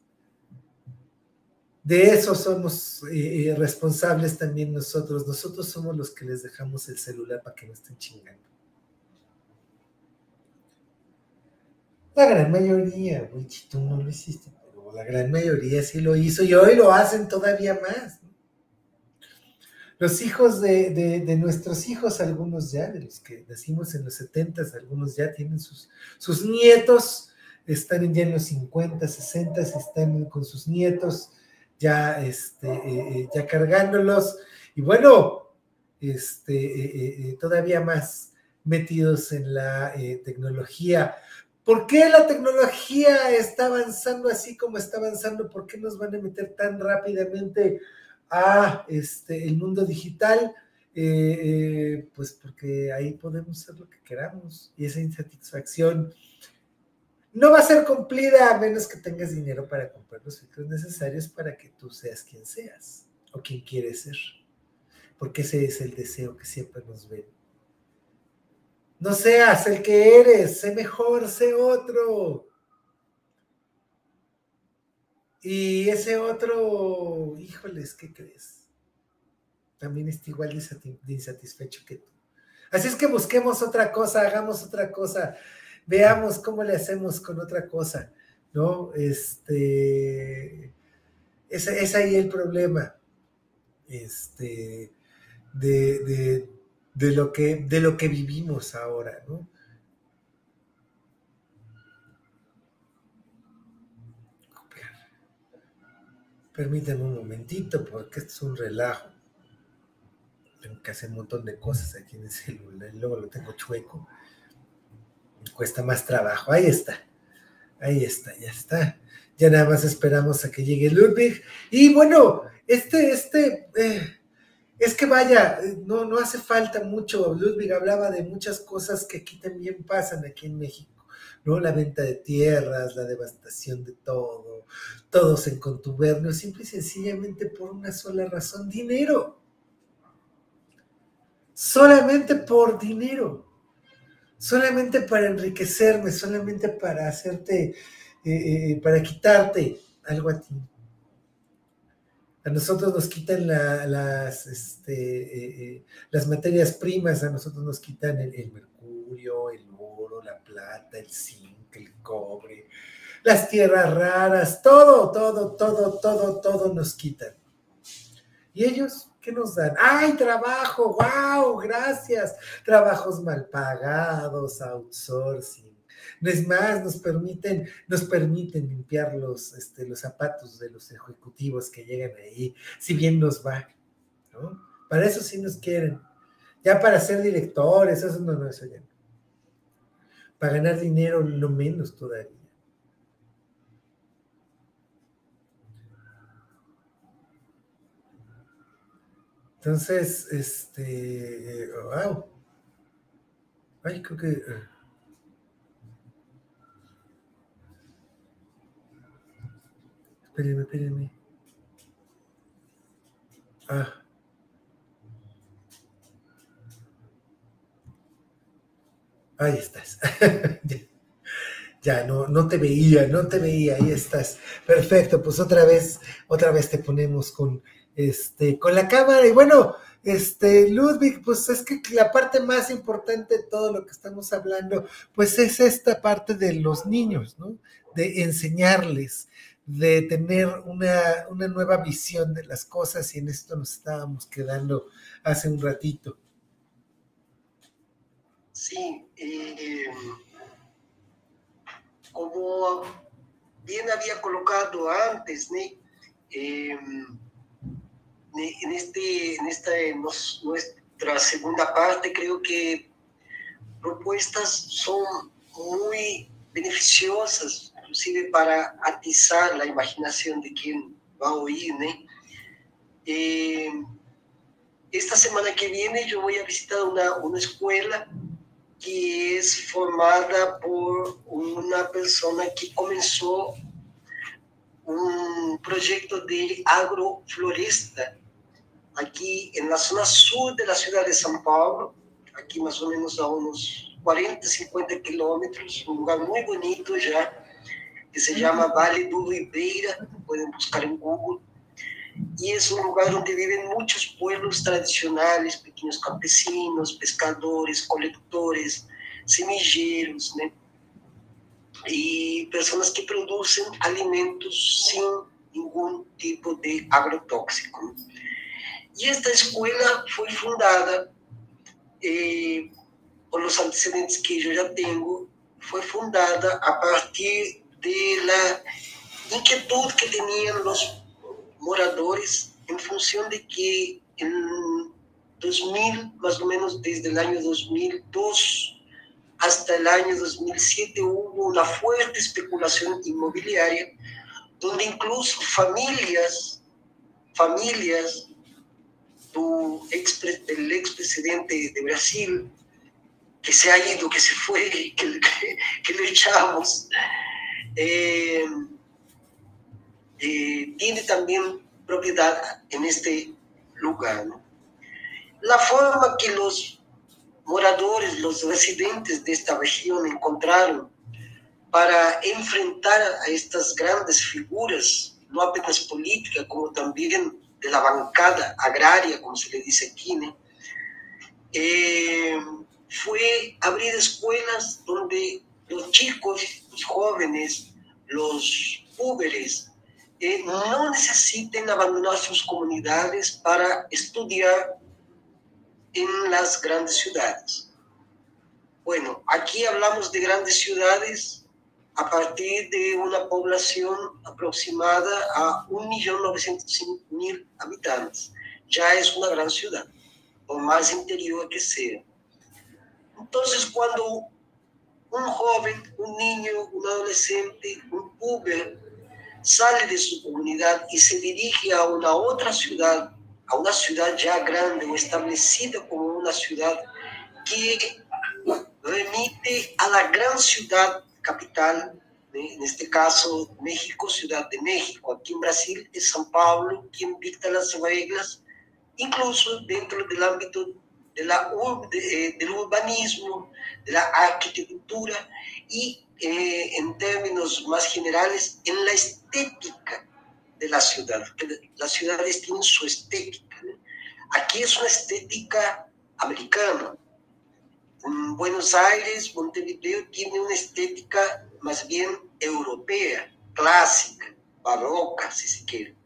De eso somos eh, responsables también nosotros. Nosotros somos los que les dejamos el celular para que no estén chingando. La gran mayoría, güey, tú no lo hiciste, pero la gran mayoría sí lo hizo y hoy lo hacen todavía más, ¿no? Los hijos de, de, de nuestros hijos, algunos ya, de los que nacimos en los setentas, algunos ya tienen sus, sus nietos, están ya en los cincuenta, sesenta, están con sus nietos ya, este, eh, ya cargándolos, y bueno, este, eh, eh, todavía más metidos en la eh, tecnología. ¿Por qué la tecnología está avanzando así como está avanzando? ¿Por qué nos van a meter tan rápidamente a este, el mundo digital? Eh, eh, pues porque ahí podemos hacer lo que queramos y esa insatisfacción no va a ser cumplida a menos que tengas dinero para comprar los filtros necesarios para que tú seas quien seas o quien quieres ser, porque ese es el deseo que siempre nos ven. No seas el que eres, sé mejor, sé otro. Y ese otro, híjoles, ¿qué crees? También está igual de insatisfecho que tú. Así es que busquemos otra cosa, hagamos otra cosa, veamos cómo le hacemos con otra cosa, ¿no? Este, es, es ahí el problema, este, de, de, de, lo que, de lo que vivimos ahora, ¿no? Permítanme un momentito, porque esto es un relajo. Tengo que hacer un montón de cosas aquí en el celular y luego lo tengo chueco. cuesta más trabajo. Ahí está, ahí está, ya está. Ya nada más esperamos a que llegue Ludwig. Y bueno, este, este, eh, es que vaya, no, no hace falta mucho. Ludwig hablaba de muchas cosas que aquí también pasan aquí en México, ¿no? La venta de tierras, la devastación de todo, todos en contubernio, simple y sencillamente por una sola razón, dinero. Solamente por dinero. Solamente para enriquecerme, solamente para hacerte, eh, eh, para quitarte algo a ti. A nosotros nos quitan la, las, este, eh, eh, las materias primas, a nosotros nos quitan el, el mercurio, el oro, la plata, el zinc, el cobre, las tierras raras, todo, todo, todo, todo, todo nos quitan. ¿Y ellos qué nos dan? ¡Ay, trabajo! ¡Wow! Gracias. Trabajos mal pagados, outsourcing. No es más, nos permiten, nos permiten limpiar los, este, los zapatos de los ejecutivos que llegan ahí, si bien nos va, ¿no? Para eso sí nos quieren. Ya para ser directores, eso no, no, eso ya no. Para ganar dinero, no menos todavía. Entonces, este, wow. Ay, creo que... Espérenme, espérenme. Ah. Ahí estás. ya, ya, no, no te veía, no te veía, ahí estás. Perfecto, pues otra vez, otra vez te ponemos con, este, con la cámara. Y bueno, este, Ludwig, pues es que la parte más importante de todo lo que estamos hablando, pues es esta parte de los niños, ¿no? De enseñarles, de tener una, una nueva visión de las cosas, y en esto nos estábamos quedando hace un ratito. Sí, eh, como bien había colocado antes, ¿no? Eh, en, este, en esta en nos, nuestra segunda parte, creo que propuestas son muy beneficiosas, inclusive para atizar la imaginación de quien va a oír, ¿no? Eh, esta semana que viene yo voy a visitar una, una escuela que es formada por una persona que comenzó un proyecto de agrofloresta aquí en la zona sur de la ciudad de São Paulo, aquí más o menos a unos cuarenta, cincuenta kilómetros, un lugar muy bonito ya, que se llama Vale do Ribeira, pueden buscar en Google, y es un lugar donde viven muchos pueblos tradicionales, pequeños campesinos, pescadores, colectores, semilleros, ¿no? Y personas que producen alimentos sin ningún tipo de agrotóxico, ¿no? Y esta escuela fue fundada, eh, por los antecedentes que yo ya tengo, fue fundada a partir de la inquietud que tenían los moradores en función de que en dos mil, más o menos desde el año dos mil dos hasta el año dos mil siete, hubo una fuerte especulación inmobiliaria, donde incluso familias, familias do ex, del expresidente de Brasil, que se ha ido, que se fue, que, que, que lo echamos, eh, eh, tiene también propiedad en este lugar, ¿no? La forma que los moradores, los residentes de esta región encontraron para enfrentar a estas grandes figuras, no apenas política, como también de la bancada agraria, como se le dice aquí, ¿no? Eh, fue abrir escuelas donde los chicos, los jóvenes, los púberes, eh, no necesiten abandonar sus comunidades para estudiar en las grandes ciudades. Bueno, aquí hablamos de grandes ciudades a partir de una población aproximada a un millón novecientos cinco mil habitantes. Ya es una gran ciudad, por más interior que sea. Entonces, cuando un joven, un niño, un adolescente, un puber, sale de su comunidad y se dirige a una otra ciudad, a una ciudad ya grande o establecida como una ciudad que remite a la gran ciudad capital, ¿eh? En este caso México, Ciudad de México. Aquí en Brasil es São Paulo quien dicta las reglas, incluso dentro del ámbito de la, de, eh, del urbanismo, de la arquitectura y eh, en términos más generales en la estética de la ciudad. Las ciudades tienen su estética, ¿no? Aquí es una estética americana. En Buenos Aires, Montevideo tiene una estética más bien europea, clásica, barroca, si se quiere.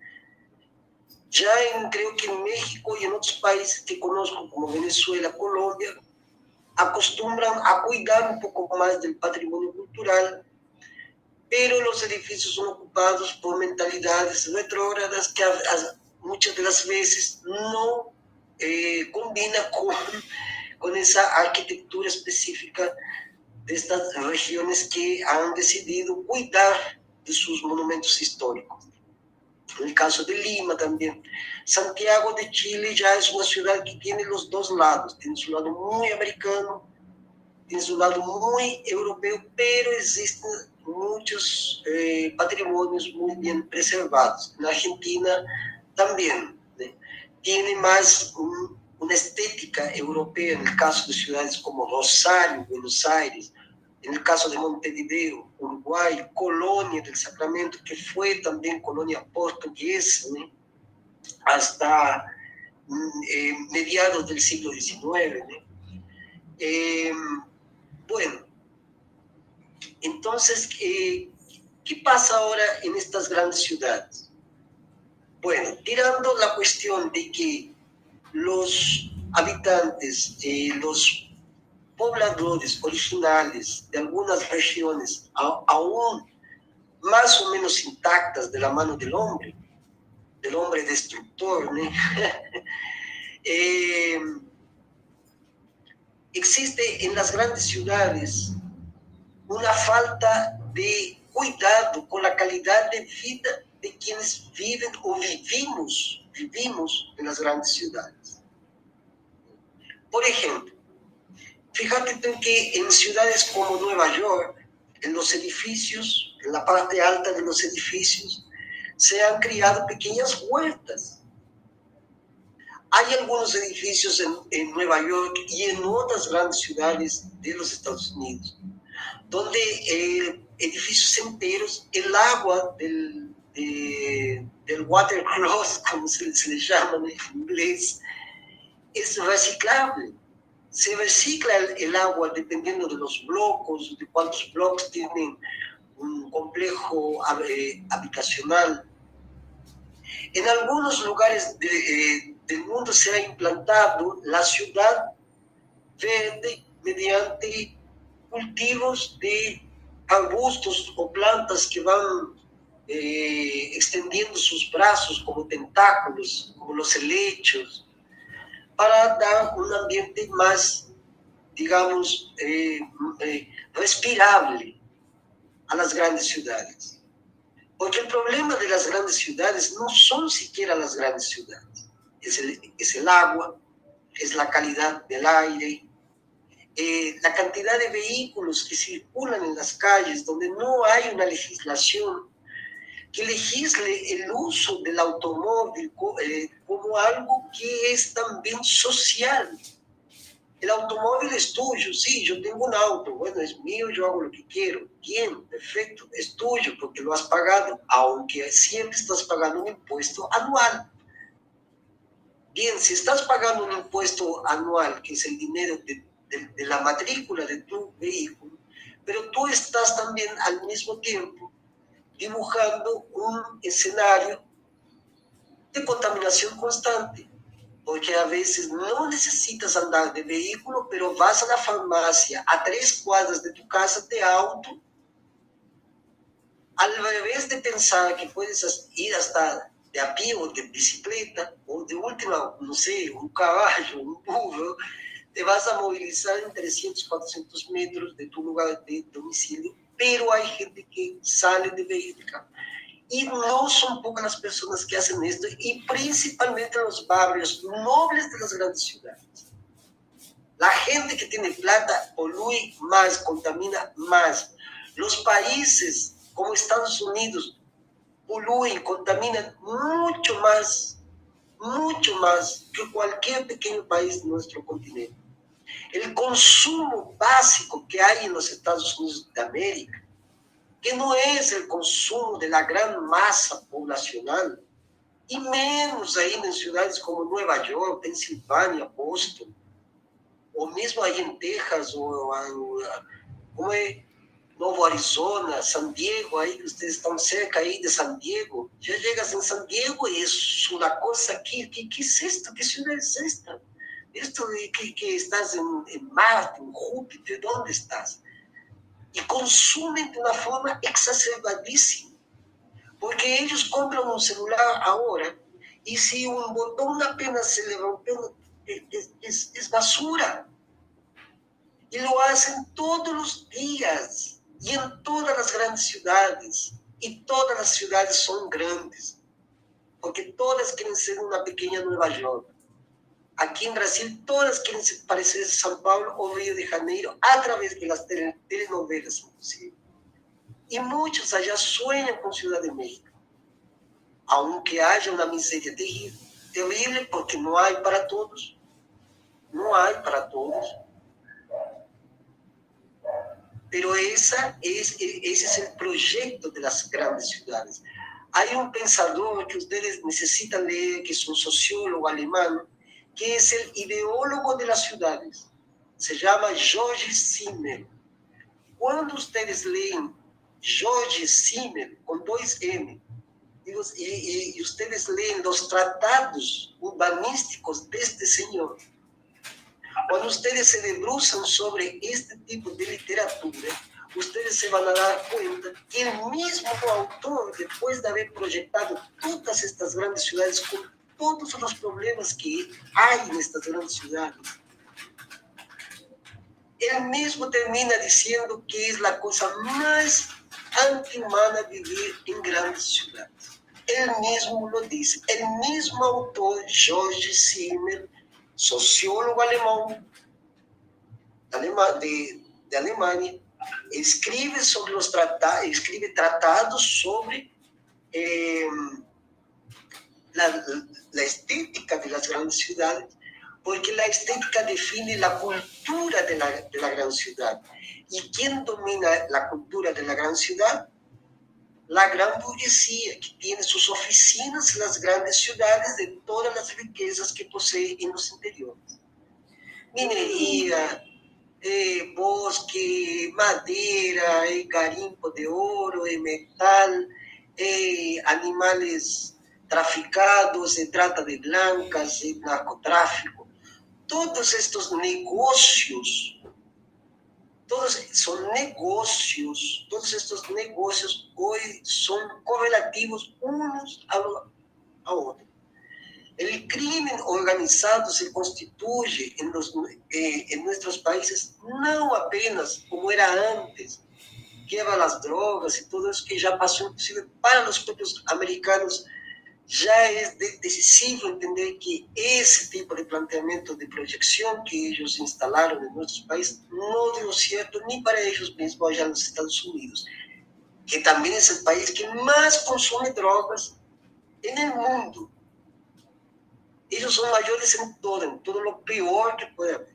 Ya en, creo que en México y en otros países que conozco, como Venezuela, Colombia, acostumbran a cuidar un poco más del patrimonio cultural, pero los edificios son ocupados por mentalidades retrógradas que a, a, muchas de las veces no eh, combinan con, con esa arquitectura específica de estas regiones que han decidido cuidar de sus monumentos históricos. En el caso de Lima también. Santiago de Chile ya es una ciudad que tiene los dos lados. Tiene su lado muy americano, tiene su lado muy europeo, pero existen muchos eh, patrimonios muy bien preservados. En Argentina también, ¿eh? Tiene más un, una estética europea en el caso de ciudades como Rosario, Buenos Aires, en el caso de Montevideo, Uruguay, Colonia del Sacramento, que fue también colonia portuguesa, ¿no? Hasta eh, mediados del siglo diecinueve, ¿no? Eh, bueno, entonces, eh, ¿qué pasa ahora en estas grandes ciudades? Bueno, tirando la cuestión de que los habitantes, eh, los pobladores originales de algunas regiones, a, aún más o menos intactas de la mano del hombre, del hombre destructor, ¿no? eh, existe en las grandes ciudades una falta de cuidado con la calidad de vida de quienes viven o vivimos, vivimos en las grandes ciudades. Por ejemplo, fíjate tú que en ciudades como Nueva York, en los edificios, en la parte alta de los edificios, se han criado pequeñas huertas. Hay algunos edificios en, en Nueva York y en otras grandes ciudades de los Estados Unidos, donde eh, edificios enteros, el agua del, de, del water cross, como se, se le llama en inglés, es reciclable. Se recicla el, el agua dependiendo de los blocos, de cuántos blocos tienen un complejo eh, habitacional. En algunos lugares de, eh, del mundo se ha implantado la ciudad verde mediante cultivos de arbustos o plantas que van eh, extendiendo sus brazos como tentáculos, como los helechos, para dar un ambiente más, digamos, eh, eh, respirable a las grandes ciudades. Porque el problema de las grandes ciudades no son siquiera las grandes ciudades. Es el, es el agua, es la calidad del aire, eh, la cantidad de vehículos que circulan en las calles, donde no hay una legislación que legisle el uso del automóvil eh, como algo que es también social. El automóvil es tuyo, sí, yo tengo un auto, bueno, es mío, yo hago lo que quiero, bien, perfecto, es tuyo porque lo has pagado, aunque siempre estás pagando un impuesto anual. Bien, si estás pagando un impuesto anual, que es el dinero de, de, de la matrícula de tu vehículo, pero tú estás también al mismo tiempo dibujando un escenario de contaminación constante. Porque a veces no necesitas andar de vehículo, pero vas a la farmacia a tres cuadras de tu casa de auto, al revés de pensar que puedes ir hasta de a pie o de bicicleta, o de última, no sé, un caballo, un burro, te vas a movilizar en trescientos, cuatrocientos metros de tu lugar de domicilio, pero hay gente que sale de Bélgica. Y no son pocas las personas que hacen esto, y principalmente en los barrios nobles de las grandes ciudades. La gente que tiene plata polúe más, contamina más. Los países como Estados Unidos polúen, contaminan mucho más, mucho más que cualquier pequeño país de nuestro continente. El consumo básico que hay en los Estados Unidos de América, que no es el consumo de la gran masa poblacional, y menos ahí en ciudades como Nueva York, Pensilvania, Boston, o mesmo aí em Texas, ou como é Novo Arizona, San Diego, aí que vocês estão cerca aí de San Diego, já chegas em San Diego e é uma coisa aqui, que, que é isto? Que ciudad é esta? Isto que, que estás em, em Marte, em Júpiter, onde estás? E consumem de uma forma exacerbadíssima, porque eles compram um celular agora, e se um botão apenas se levantou, es, es, es basura. Y lo hacen todos los días y en todas las grandes ciudades. Y todas las ciudades son grandes, porque todas quieren ser una pequeña Nueva York. Aquí en Brasil, todas quieren parecer São Paulo o Río de Janeiro a través de las telenovelas, inclusive. Y muchos allá sueñan con Ciudad de México, aunque haya una miseria terrible, terrible porque no hay para todos. No hay para todos. Pero esa es, ese es el proyecto de las grandes ciudades. Hay un pensador que ustedes necesitan leer, que es un sociólogo alemán, que es el ideólogo de las ciudades. Se llama George Simmel. Cuando ustedes leen George Simmel, con dos M, y, y, y ustedes leen los tratados urbanísticos de este señor, cuando ustedes se debruçan sobre este tipo de literatura, ustedes se van a dar cuenta que el mismo autor, después de haber proyectado todas estas grandes ciudades con todos los problemas que hay en estas grandes ciudades, él mismo termina diciendo que es la cosa más antihumana vivir en grandes ciudades. Él mismo lo dice, el mismo autor, George Simmel, sociólogo alemán de, de Alemania, escribe sobre los tratados, escribe tratados sobre eh, la, la estética de las grandes ciudades, porque la estética define la cultura de la, de la gran ciudad. ¿Y quién domina la cultura de la gran ciudad? La gran burguesía, que tiene sus oficinas en las grandes ciudades de todas las riquezas que posee en los interiores. Minería, eh, bosque, madera, eh, garimpo de oro, eh, metal, eh, animales traficados, eh, trata de blancas, eh, narcotráfico. Todos estos negocios, todos son negocios, todos estos negocios hoy son correlativos unos a, lo, a otros. El crimen organizado se constituye en, los, eh, en nuestros países no apenas como era antes, lleva las drogas y todo eso que ya pasó, inclusive para los propios americanos. Ya es de, decisivo entender que ese tipo de planteamiento de proyección que ellos instalaron en nuestros países no dio cierto ni para ellos mismos allá en los Estados Unidos, que también es el país que más consume drogas en el mundo. Ellos son mayores en todo, en todo lo peor que puede haber.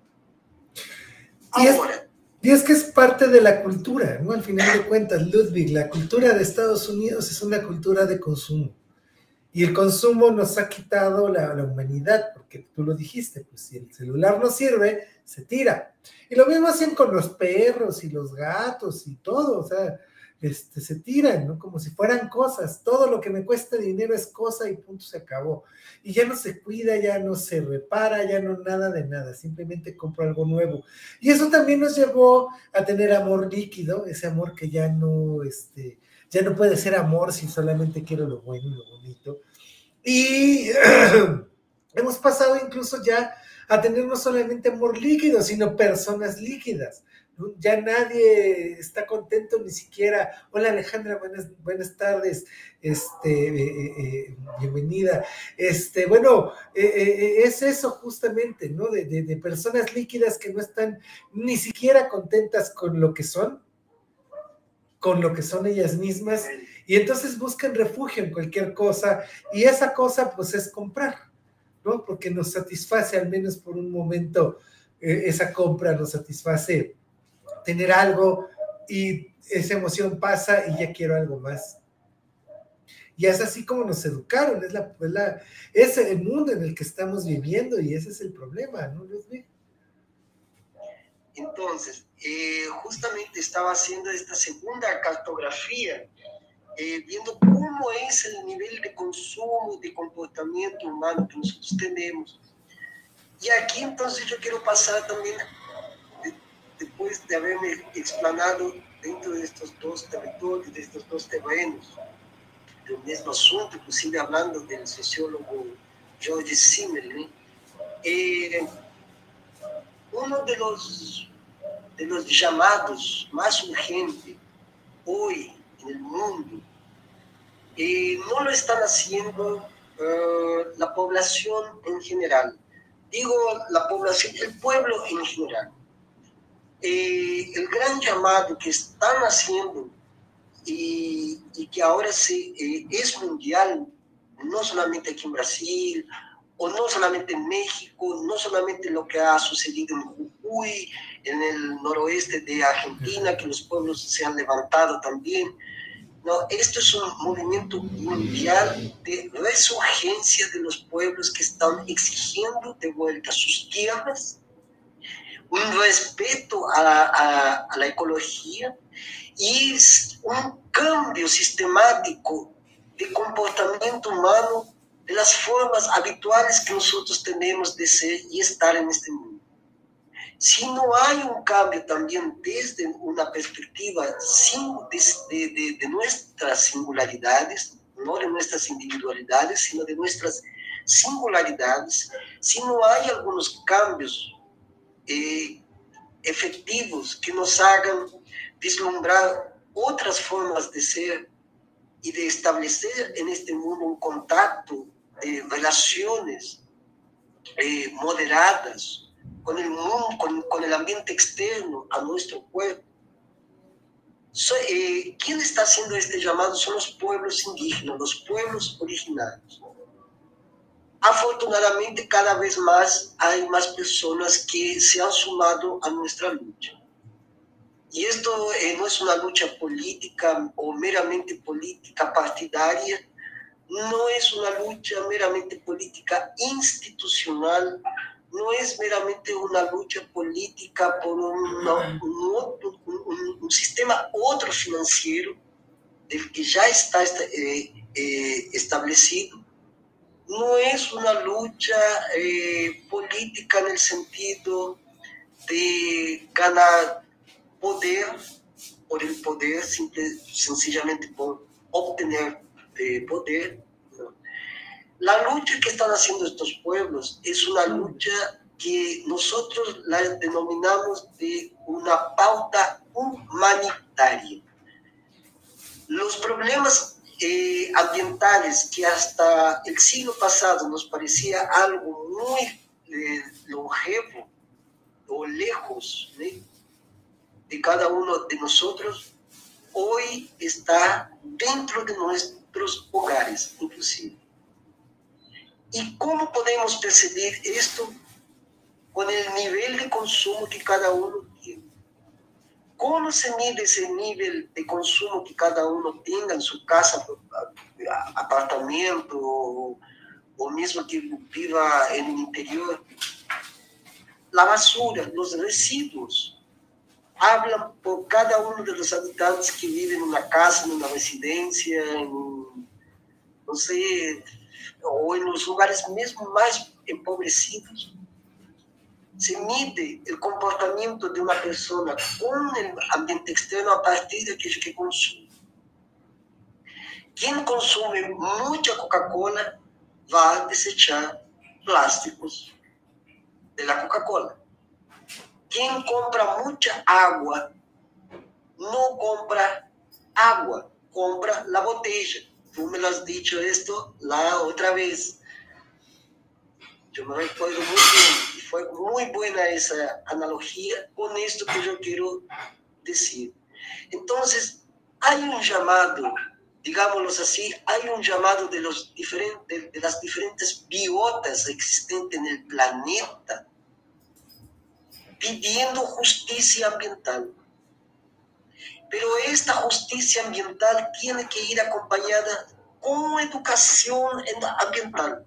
Ahora, y es que es parte de la cultura, ¿no? Al final de cuentas, Ludwig, la cultura de Estados Unidos es una cultura de consumo. Y el consumo nos ha quitado la, la humanidad, porque tú lo dijiste, pues si el celular no sirve, se tira. Y lo mismo hacen con los perros y los gatos y todo, o sea, este, se tiran, ¿no? Como si fueran cosas. Todo lo que me cuesta dinero es cosa y punto, se acabó. Y ya no se cuida, ya no se repara, ya no nada de nada, simplemente compro algo nuevo. Y eso también nos llevó a tener amor líquido, ese amor que ya no, este... ya no puede ser amor si solamente quiero lo bueno y lo bonito. Y hemos pasado incluso ya a tener no solamente amor líquido, sino personas líquidas. Ya nadie está contento ni siquiera. Hola Alejandra, buenas, buenas tardes, este, eh, eh, bienvenida. Este, bueno, eh, eh, es eso justamente, ¿no? De, de, de personas líquidas que no están ni siquiera contentas con lo que son, con lo que son ellas mismas, y entonces buscan refugio en cualquier cosa, y esa cosa pues es comprar, ¿no? Porque nos satisface, al menos por un momento, eh, esa compra nos satisface tener algo, y esa emoción pasa y ya quiero algo más. Y es así como nos educaron, es, la, es, la, es el mundo en el que estamos viviendo, y ese es el problema, ¿no, Ludwig? Entonces, eh, justamente estaba haciendo esta segunda cartografía, eh, viendo cómo es el nivel de consumo, de comportamiento humano que nosotros tenemos. Y aquí entonces yo quiero pasar también, de, después de haberme explanado dentro de estos dos territorios, de estos dos terrenos, del mismo asunto, inclusive hablando del sociólogo George Simmel, eh, uno de los, de los llamados más urgentes hoy en el mundo, eh, no lo están haciendo uh, la población en general. Digo la población, el pueblo en general. Eh, el gran llamado que están haciendo y, y que ahora se, eh, es mundial, no solamente aquí en Brasil, o no solamente en México, no solamente lo que ha sucedido en Jujuy, en el noroeste de Argentina, que los pueblos se han levantado también. No, esto es un movimiento mundial de resurgencia de los pueblos que están exigiendo de vuelta sus tierras, un respeto a la, a, a la ecología y un cambio sistemático de comportamiento humano, de las formas habituales que nosotros tenemos de ser y estar en este mundo. Si no hay un cambio también desde una perspectiva de, de, de nuestras singularidades, no de nuestras individualidades, sino de nuestras singularidades, si no hay algunos cambios eh, efectivos que nos hagan vislumbrar otras formas de ser y de establecer en este mundo un contacto de relaciones eh, moderadas con el mundo, con, con el ambiente externo a nuestro pueblo. So, eh, ¿Quién está haciendo este llamado? Son los pueblos indígenas, los pueblos originarios. Afortunadamente, cada vez más hay más personas que se han sumado a nuestra lucha. Y esto eh, no es una lucha política o meramente política partidaria, no es una lucha meramente política institucional, no es meramente una lucha política por un, un, otro, un, un sistema otro financiero del que ya está eh, eh, establecido. No es una lucha eh, política en el sentido de ganar poder por el poder, simple, sencillamente por obtener eh, poder. ¿No? La lucha que están haciendo estos pueblos es una lucha que nosotros la denominamos de una pauta humanitaria. Los problemas eh, ambientales que hasta el siglo pasado nos parecía algo muy eh, longevo o lejos, ¿sí?, de cada uno de nosotros, hoy está dentro de nuestros hogares, inclusive. ¿Y cómo podemos percibir esto? Con el nivel de consumo que cada uno tiene. ¿Cómo se mide ese nivel de consumo que cada uno tenga en su casa, apartamento, o, o mismo que viva en el interior? La basura, los residuos, hablan por cada uno de los habitantes que viven en una casa, en una residencia, en, no sé, o en los lugares mesmo más empobrecidos. Se mide el comportamiento de una persona con el ambiente externo a partir de aquello que consume. Quien consume mucha Coca-Cola va a desechar plásticos de la Coca-Cola. Quien compra mucha agua no compra agua, compra la botella. Tú me lo has dicho esto la otra vez. Yo me recuerdo muy bien y fue muy buena esa analogía con esto que yo quiero decir. Entonces, hay un llamado, digámoslo así, hay un llamado de, los diferentes, de las diferentes biotas existentes en el planeta pidiendo justicia ambiental. Pero esta justicia ambiental tiene que ir acompañada con educación ambiental.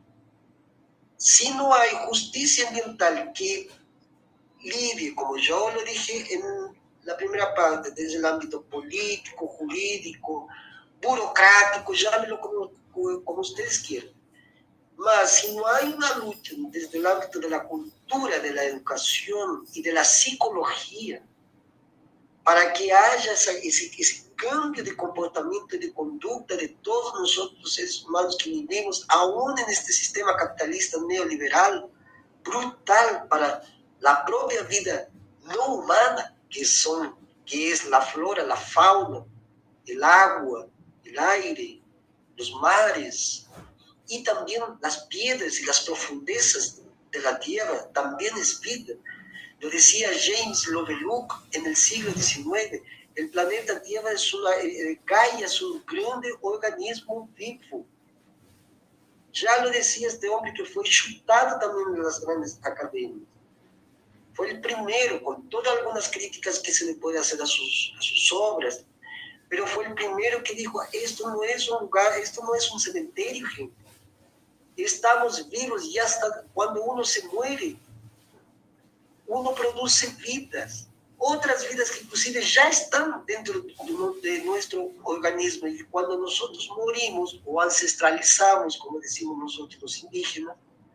Si no hay justicia ambiental que lidie, como yo lo dije en la primera parte, desde el ámbito político, jurídico, burocrático, llámelo como, como ustedes quieran. Mas si no hay una lucha desde el ámbito de la cultura, de la educación y de la psicología, para que haya ese, ese, ese cambio de comportamiento y de conducta de todos nosotros los seres humanos que vivimos, aún en este sistema capitalista neoliberal, brutal para la propia vida no humana, que, son, que es la flora, la fauna, el agua, el aire, los mares, y también las piedras y las profundezas de la tierra, también es vida. Lo decía James Lovelock en el siglo diecinueve, el planeta Tierra es una, eh, Gaia es un grande organismo vivo. Ya lo decía este hombre que fue chutado también en las grandes academias. Fue el primero, con todas algunas críticas que se le puede hacer a sus, a sus obras, pero fue el primero que dijo, esto no es un lugar, esto no es un cementerio, gente. Estamos vivos y hasta cuando uno se muere, uno produce vidas, otras vidas que inclusive ya están dentro de nuestro organismo, y cuando nosotros morimos o ancestralizamos, como decimos nosotros los indígenas,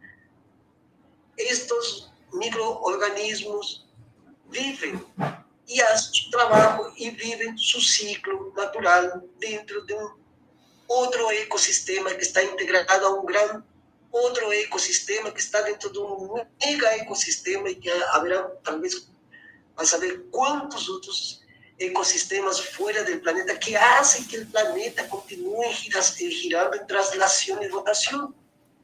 estos microorganismos viven y hacen su trabajo y viven su ciclo natural dentro de un otro ecosistema que está integrado a un gran otro ecosistema que está dentro de un mega ecosistema, y que habrá tal vez a saber cuántos otros ecosistemas fuera del planeta que hacen que el planeta continúe girando en traslación y rotación.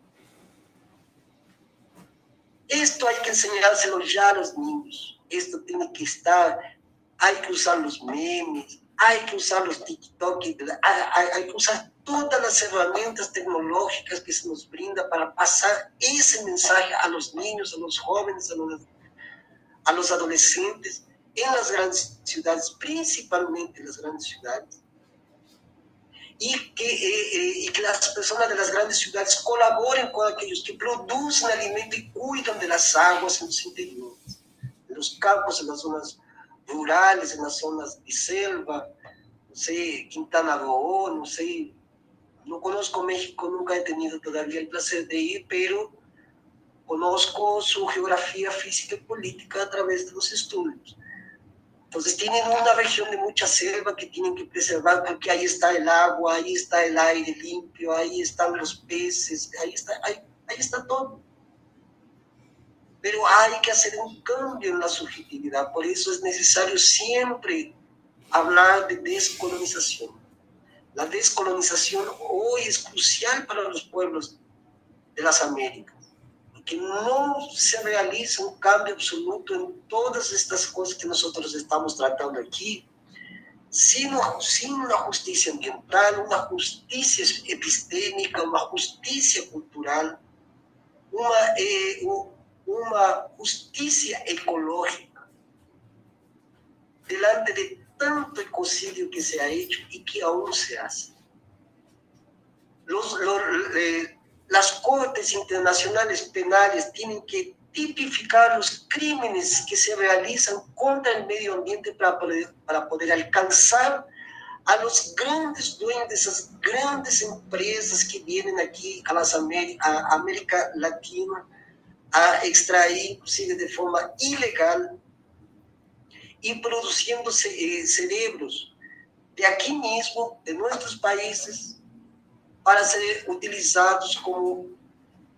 Esto hay que enseñárselo ya a los niños. Esto tiene que estar, hay que usar los memes, hay que usar los TikTok, hay, hay, hay que usar todas las herramientas tecnológicas que se nos brinda para pasar ese mensaje a los niños, a los jóvenes, a los, a los adolescentes en las grandes ciudades, principalmente en las grandes ciudades, y que, eh, eh, y que las personas de las grandes ciudades colaboren con aquellos que producen alimento y cuidan de las aguas en los interiores, en los campos, en las zonas rurales, en las zonas de selva, no sé, Quintana Roo, no sé. No conozco México, nunca he tenido todavía el placer de ir, pero conozco su geografía física y política a través de los estudios. Entonces tienen una región de mucha selva que tienen que preservar, porque ahí está el agua, ahí está el aire limpio, ahí están los peces, ahí está, ahí, ahí está todo. Pero hay que hacer un cambio en la subjetividad, por eso es necesario siempre hablar de descolonización. La descolonización hoy es crucial para los pueblos de las Américas, porque no se realiza un cambio absoluto en todas estas cosas que nosotros estamos tratando aquí, sino, sin una justicia ambiental, una justicia epistémica, una justicia cultural, una, eh, una justicia ecológica, delante de tanto ecocidio que se ha hecho y que aún se hace. Los, los, eh, las cortes internacionales penales tienen que tipificar los crímenes que se realizan contra el medio ambiente para poder, para poder alcanzar a los grandes dueños de esas grandes empresas que vienen aquí a, las América, a América Latina a extraer, inclusive de forma ilegal, y produciendo eh, cerebros de aquí mismo, de nuestros países, para ser utilizados como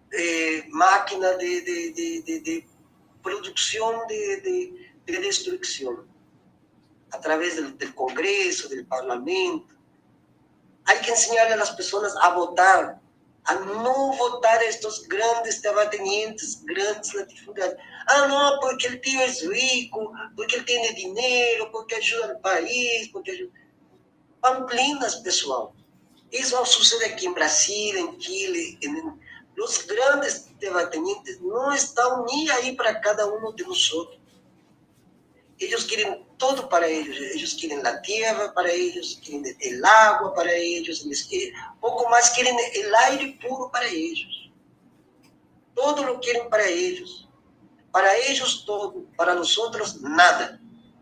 eh, máquina de, de, de, de, de producción de, de, de destrucción a través del, del Congreso, del Parlamento. Hay que enseñarle a las personas a votar, a no votar a estos grandes terratenientes, grandes latifundiarios. Ah, no, porque el tío es rico, porque él tiene dinero, porque ayuda al país, porque ayuda... Pamplinas, pessoal. Isso sucede aqui em Brasília, em Chile. En... Los grandes terratenientes não estão nem aí para cada um de nós. Ellos quieren todo para ellos. Ellos quieren la tierra para ellos, quieren el agua para ellos, poco más quieren el aire puro para ellos. Todo lo quieren para ellos. Para ellos todo, para nosotros nada.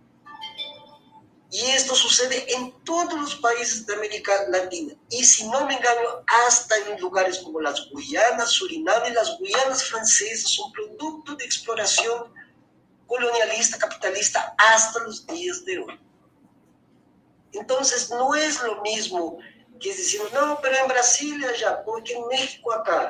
Y esto sucede en todos los países de América Latina. Y si no me engaño, hasta en lugares como las Guyanas, Surinam y las Guyanas francesas son producto de exploración colonialista, capitalista, hasta los días de hoy. Entonces, no es lo mismo que decir, no, pero en Brasilia ya, porque en México acá.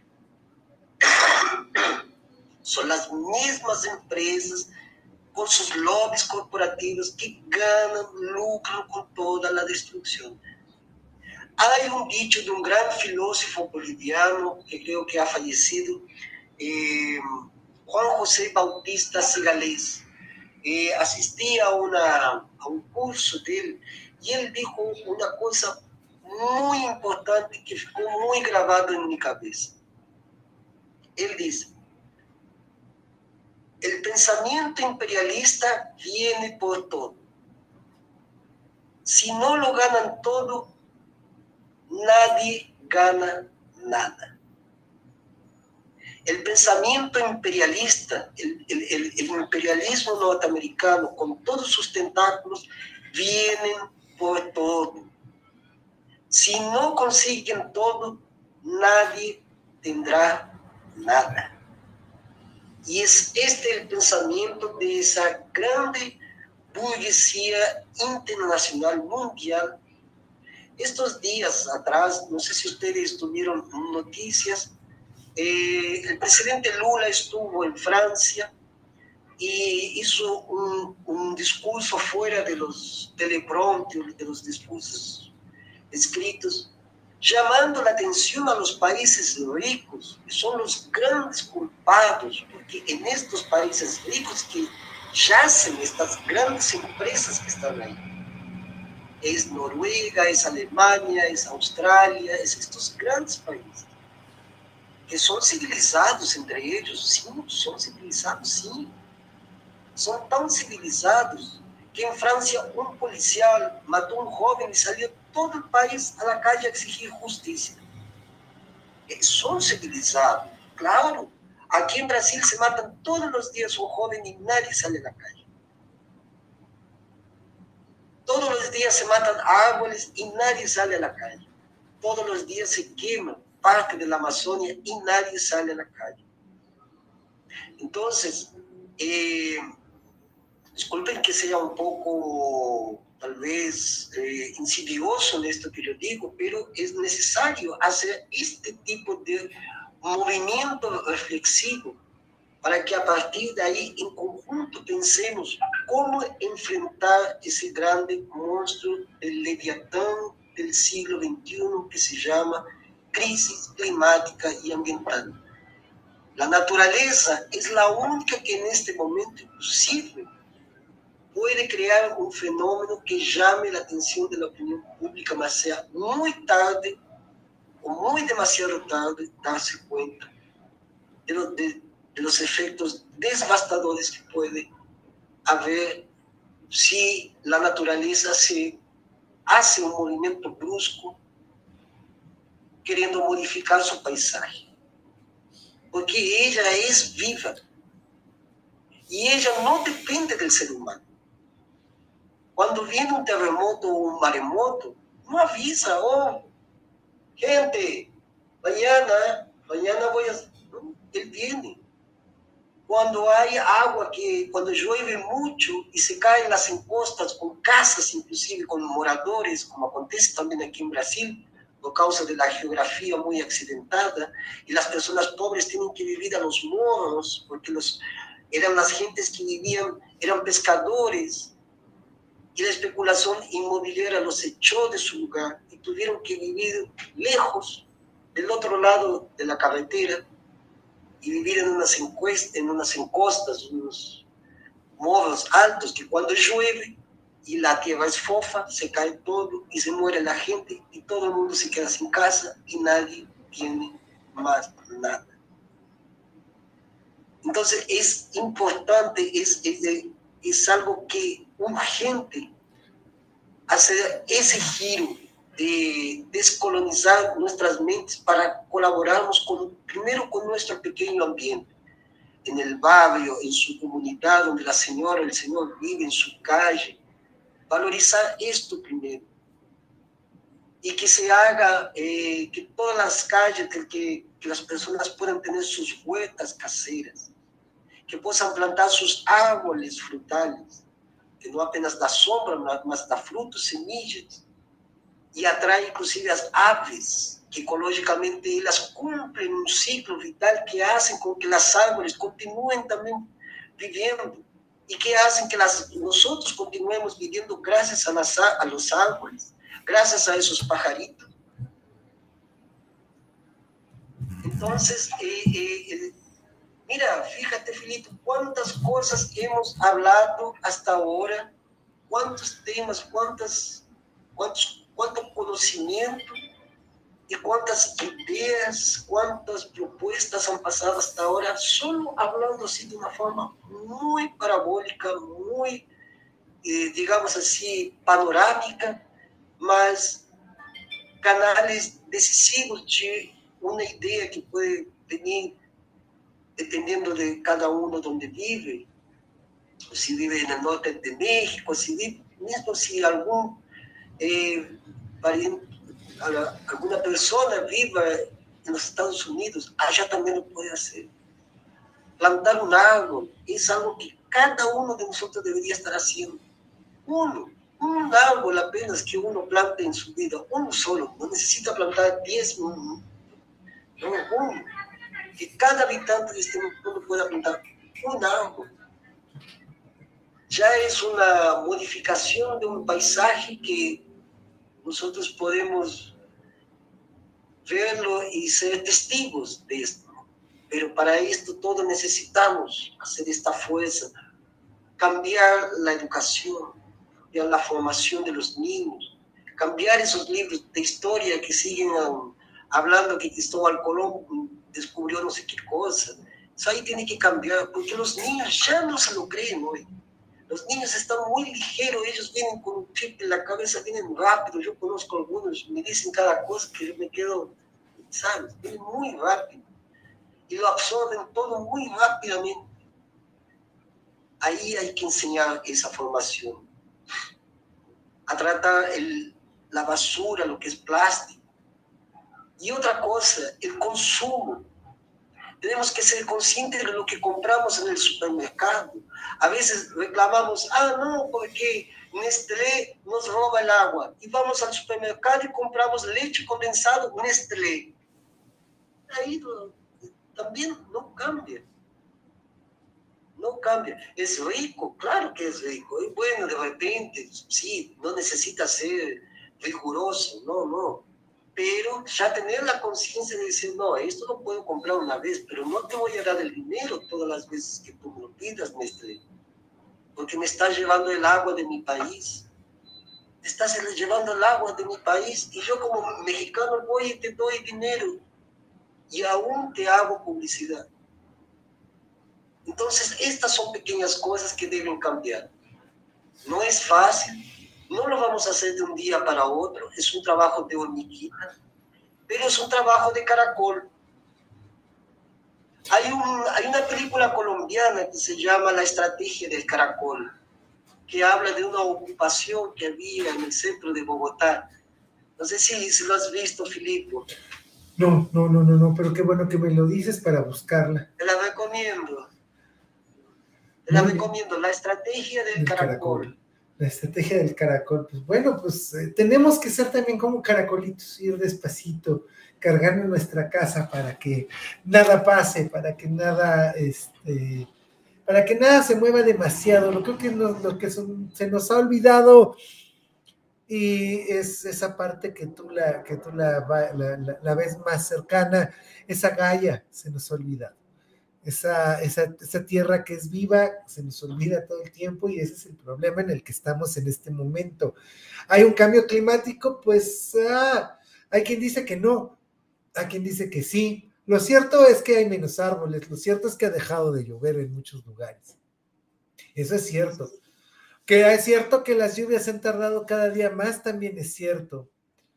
Son las mismas empresas con sus lobbies corporativos que ganan, lucran con toda la destrucción. Hay un dicho de un gran filósofo boliviano, que creo que ha fallecido, eh, Juan José Bautista Sigalés. Eh, asistí a, una, a un curso de él y él dijo una cosa muy importante que ficó muy grabado en mi cabeza. Él dice, el pensamiento imperialista viene por todo. Si no lo ganan todo, nadie gana nada. El pensamiento imperialista, el, el, el, el imperialismo norteamericano, con todos sus tentáculos, vienen por todo. Si no consiguen todo, nadie tendrá nada. Y es este el pensamiento de esa grande burguesía internacional, mundial. Estos días atrás, no sé si ustedes tuvieron noticias, eh, el presidente Lula estuvo en Francia y hizo un, un discurso fuera de los teleprompters, de los discursos escritos, llamando la atención a los países ricos, que son los grandes culpados, porque en estos países ricos que yacen estas grandes empresas que están ahí. Es Noruega, es Alemania, es Australia, es estos grandes países, que son civilizados entre ellos, sí, son civilizados, sí. Son tan civilizados que en Francia un policial mató a un joven y salió todo el país a la calle a exigir justicia. Son civilizados, claro. Aquí en Brasil se matan todos los días un joven y nadie sale a la calle. Todos los días se matan árboles y nadie sale a la calle. Todos los días se queman parte de la Amazonia y nadie sale a la calle. Entonces, eh, disculpen que sea un poco, tal vez, eh, insidioso en esto que yo digo, pero es necesario hacer este tipo de movimiento reflexivo para que a partir de ahí, en conjunto, pensemos cómo enfrentar ese grande monstruo del leviatán del siglo veintiuno que se llama crisis climática y ambiental. La naturaleza es la única que en este momento posible puede crear un fenómeno que llame la atención de la opinión pública, mas sea muy tarde o muy demasiado tarde darse cuenta de, lo, de, de los efectos devastadores que puede haber si la naturaleza se hace un movimiento brusco queriendo modificar su paisaje. Porque ella es viva y ella no depende del ser humano. Cuando viene un terremoto o un maremoto, no avisa, oh, gente, mañana, mañana voy a... No, él viene. Cuando hay agua, que cuando llueve mucho y se caen las encostas con casas, inclusive con moradores, como acontece también aquí en Brasil, por causa de la geografía muy accidentada, y las personas pobres tienen que vivir a los morros, porque los, eran las gentes que vivían, eran pescadores, y la especulación inmobiliaria los echó de su lugar, y tuvieron que vivir lejos, del otro lado de la carretera, y vivir en unas, encuestas, en unas encostas, unos morros altos, que cuando llueve, y la tierra es fofa, se cae todo y se muere la gente y todo el mundo se queda sin casa y nadie tiene más nada. Entonces es importante, es, es, es algo que urgente hacer ese giro de descolonizar nuestras mentes para colaborarnos con, primero con nuestro pequeño ambiente, en el barrio, en su comunidad donde la señora, el señor vive, en su calle. Valorizar esto primero y que se haga, eh, que todas las calles, que, que, que las personas puedan tener sus huertas caseras, que puedan plantar sus árboles frutales, que no apenas da sombra, mas da frutos, semillas, y atrae inclusive las aves, que ecológicamente ellas cumplen un ciclo vital que hacen con que las árboles continúen también viviendo, y que hacen que las, nosotros continuemos viviendo gracias a, las, a los árboles, gracias a esos pajaritos. Entonces, eh, eh, mira, fíjate, Filipe, cuántas cosas hemos hablado hasta ahora, cuántos temas, cuántas, cuántos, cuánto conocimiento y cuántas ideas, cuántas propuestas han pasado hasta ahora, solo hablando así de una forma muy parabólica, muy, eh, digamos así, panorámica, mas canales decisivos de una idea que puede venir dependiendo de cada uno donde vive, si vive en el norte de México, si vive, mismo si algún eh, pariente, alguna persona viva en los Estados Unidos, allá también lo puede hacer. Plantar un árbol es algo que cada uno de nosotros debería estar haciendo. Uno, un árbol apenas que uno plante en su vida, uno solo, no necesita plantar diez, no, uno. Que cada habitante de este mundo pueda plantar un árbol. Ya es una modificación de un paisaje que nosotros podemos verlo y ser testigos de esto. Pero para esto todo necesitamos hacer esta fuerza, cambiar la educación, cambiar la formación de los niños, cambiar esos libros de historia que siguen um, hablando que Cristóbal Colón descubrió no sé qué cosa. Eso ahí tiene que cambiar, porque los niños ya no se lo creen hoy. Los niños están muy ligeros, ellos vienen con un chip en la cabeza, vienen rápido. Yo conozco algunos, me dicen cada cosa que yo me quedo, ¿sabes? Vienen muy rápido y lo absorben todo muy rápidamente. Ahí hay que enseñar esa formación, a tratar el, la basura, lo que es plástico. Y otra cosa, el consumo. Tenemos que ser conscientes de lo que compramos en el supermercado. A veces reclamamos, ah, no, porque Nestlé nos roba el agua. Y vamos al supermercado y compramos leche condensada Nestlé. Ahí no, también no cambia. No cambia. ¿Es rico? Claro que es rico. Es bueno, de repente, sí, no necesita ser riguroso, no, no. Pero ya tener la conciencia de decir, no, esto lo puedo comprar una vez, pero no te voy a dar el dinero todas las veces que tú me lo pidas, Nestlé, porque me estás llevando el agua de mi país. Te estás llevando el agua de mi país y yo como mexicano voy y te doy dinero y aún te hago publicidad. Entonces, estas son pequeñas cosas que deben cambiar. No es fácil. No lo vamos a hacer de un día para otro, es un trabajo de hormiguita, pero es un trabajo de caracol. Hay, un, hay una película colombiana que se llama La estrategia del caracol, que habla de una ocupación que había en el centro de Bogotá. No sé si, si lo has visto, Filipo. No, no, no, no, no, pero qué bueno que me lo dices para buscarla. Te la recomiendo. Te la recomiendo, La estrategia del caracol. caracol. La estrategia del caracol, pues bueno, pues eh, tenemos que ser también como caracolitos, ir despacito, cargando nuestra casa para que nada pase, para que nada, este, para que nada se mueva demasiado. Lo creo que nos, lo que son, se nos ha olvidado y es esa parte que tú la, que tú la, la, la, la ves más cercana, esa Gaia se nos ha olvidado. Esa, esa, esa tierra que es viva se nos olvida todo el tiempo y ese es el problema en el que estamos en este momento. ¿Hay un cambio climático? Pues ah, hay quien dice que no, hay quien dice que sí. Lo cierto es que hay menos árboles, lo cierto es que ha dejado de llover en muchos lugares. Eso es cierto. Que es cierto que las lluvias han tardado cada día más, también es cierto.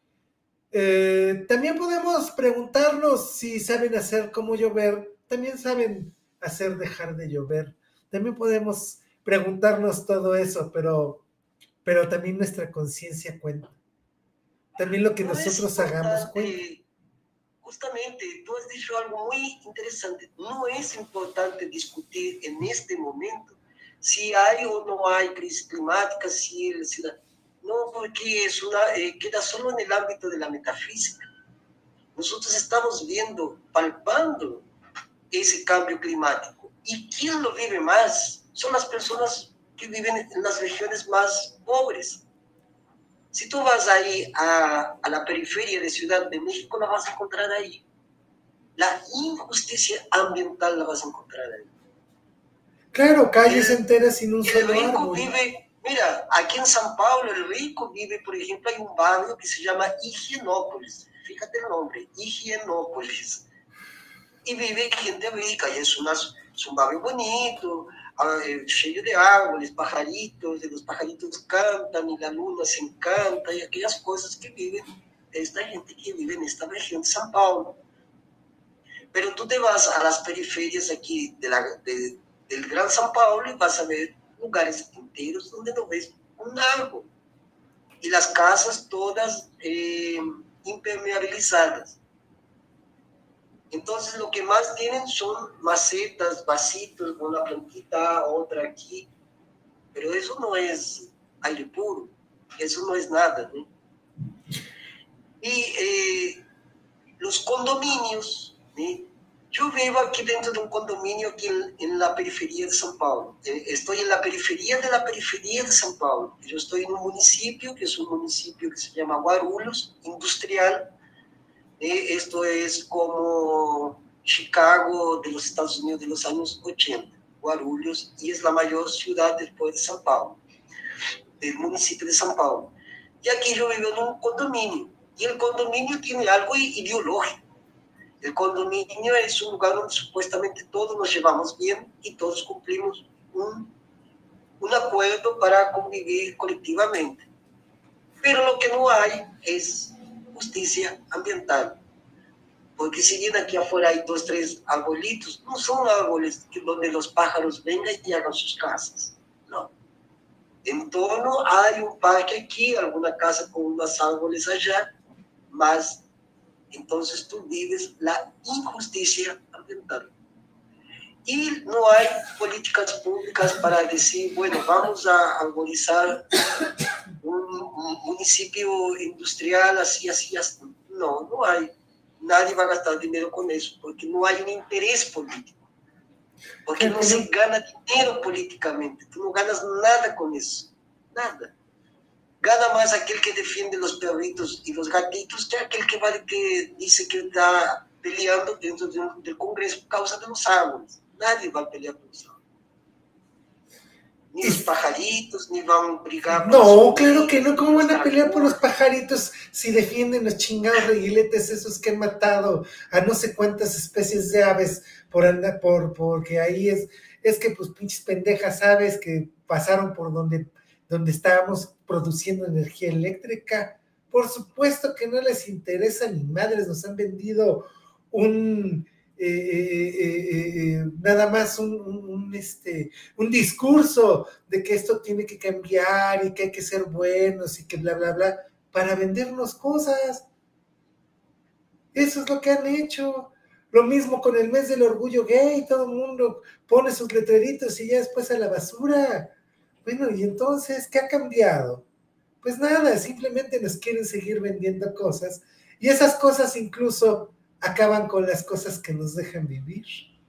Eh, también podemos preguntarnos si saben hacer cómo llover, también saben hacer dejar de llover. También podemos preguntarnos todo eso, pero, pero también nuestra conciencia cuenta. También lo que No es nosotros hagamos cuenta. importante, justamente, tú has dicho algo muy interesante. No es importante discutir en este momento si hay o no hay crisis climática, si, el- si la- no, porque es una, eh, queda solo en el ámbito de la metafísica. Nosotros estamos viendo, palpando ese cambio climático. ¿Y quién lo vive más? Son las personas que viven en las regiones más pobres. Si tú vas ahí a, a la periferia de Ciudad de México, la vas a encontrar ahí. La injusticia ambiental la vas a encontrar ahí. Claro, calles enteras sin un el solo rico árbol. vive, mira, aquí en San Paulo el rico vive, por ejemplo, hay un barrio que se llama Higienópolis. Fíjate el nombre, Higienópolis. Y vive gente rica, y es, una, es un barrio bonito, lleno de árboles, pajaritos, y los pajaritos cantan y la luna se encanta y aquellas cosas que viven esta gente que vive en esta región de San Paulo. Pero tú te vas a las periferias aquí de la, de, del Gran San Paulo y vas a ver lugares enteros donde no ves un árbol. Y las casas todas eh, impermeabilizadas. Entonces lo que más tienen son macetas, vasitos, una plantita, otra aquí. Pero eso no es aire puro, eso no es nada, ¿no? Y eh, los condominios, ¿sí? Yo vivo aquí dentro de un condominio aquí en, en la periferia de São Paulo. Eh, estoy en la periferia de la periferia de São Paulo. Yo estoy en un municipio que es un municipio que se llama Guarulhos, industrial. Eh, esto es como Chicago de los Estados Unidos de los años ochenta, Guarulhos, y es la mayor ciudad después de São Paulo, del municipio de São Paulo. Y aquí yo vivo en un condominio, y el condominio tiene algo ideológico. El condominio es un lugar donde supuestamente todos nos llevamos bien y todos cumplimos un, un acuerdo para convivir colectivamente. Pero lo que no hay es justicia ambiental. Porque si bien aquí afuera hay dos, tres arbolitos, no son árboles donde los pájaros vengan y hagan sus casas. No. En torno hay un parque aquí, alguna casa con unos árboles allá, más entonces tú vives la injusticia ambiental. Y no hay políticas públicas para decir, bueno, vamos a arborizar un, un municipio industrial así, así, así. No, no hay. Nadie va a gastar dinero con eso, porque no hay un interés político. Porque no se gana dinero políticamente. Tú no ganas nada con eso. Nada. Gana más aquel que defiende los perritos y los gatitos que aquel que, va, que dice que está peleando dentro de un, del Congreso por causa de los árboles. Nadie va a pelear por los árboles. Ni los pajaritos, ni van a brigar por No, claro que no. ¿Cómo van a pelear por los pajaritos si defienden los chingados reguiletes esos que han matado a no sé cuántas especies de aves por andar, por, porque ahí es, es que pues pinches pendejas aves que pasaron por donde, donde estábamos produciendo energía eléctrica? Por supuesto que no les interesa ni madres, nos han vendido un... Eh, eh, eh, eh, nada más un, un, un, este, un discurso de que esto tiene que cambiar y que hay que ser buenos y que bla, bla, bla, para vendernos cosas. Eso es lo que han hecho. Lo mismo con el mes del orgullo gay, todo el mundo pone sus letreritos y ya después a la basura. Bueno, y entonces, ¿qué ha cambiado? Pues nada, simplemente nos quieren seguir vendiendo cosas y esas cosas incluso acaban con las cosas que nos dejan vivir.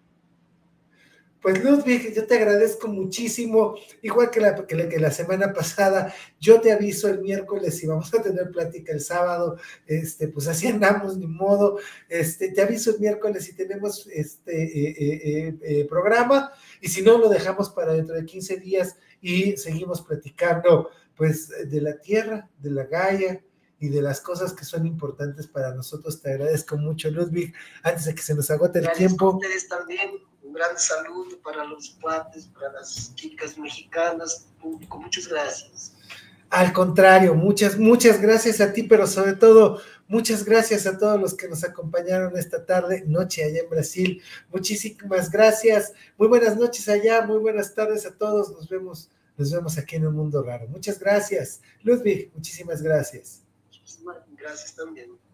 Pues Ludwig, yo te agradezco muchísimo, igual que la, que la, que la semana pasada, yo te aviso el miércoles y vamos a tener plática el sábado, este, pues así andamos, ni modo, este, te aviso el miércoles si tenemos este eh, eh, eh, programa, y si no, lo dejamos para dentro de quince días y seguimos platicando, pues, de la tierra, de la Gaia, y de las cosas que son importantes para nosotros. Te agradezco mucho, Ludwig, antes de que se nos agote el Gracias tiempo. a ustedes también. Un gran saludo para los cuates, para las chicas mexicanas, público, muchas gracias. Al contrario, muchas, muchas gracias a ti, pero sobre todo, muchas gracias a todos los que nos acompañaron esta tarde, noche allá en Brasil. Muchísimas gracias, muy buenas noches allá, muy buenas tardes a todos, nos vemos, nos vemos aquí en Un Mundo Raro. Muchas gracias, Ludwig, muchísimas gracias. Gracias también.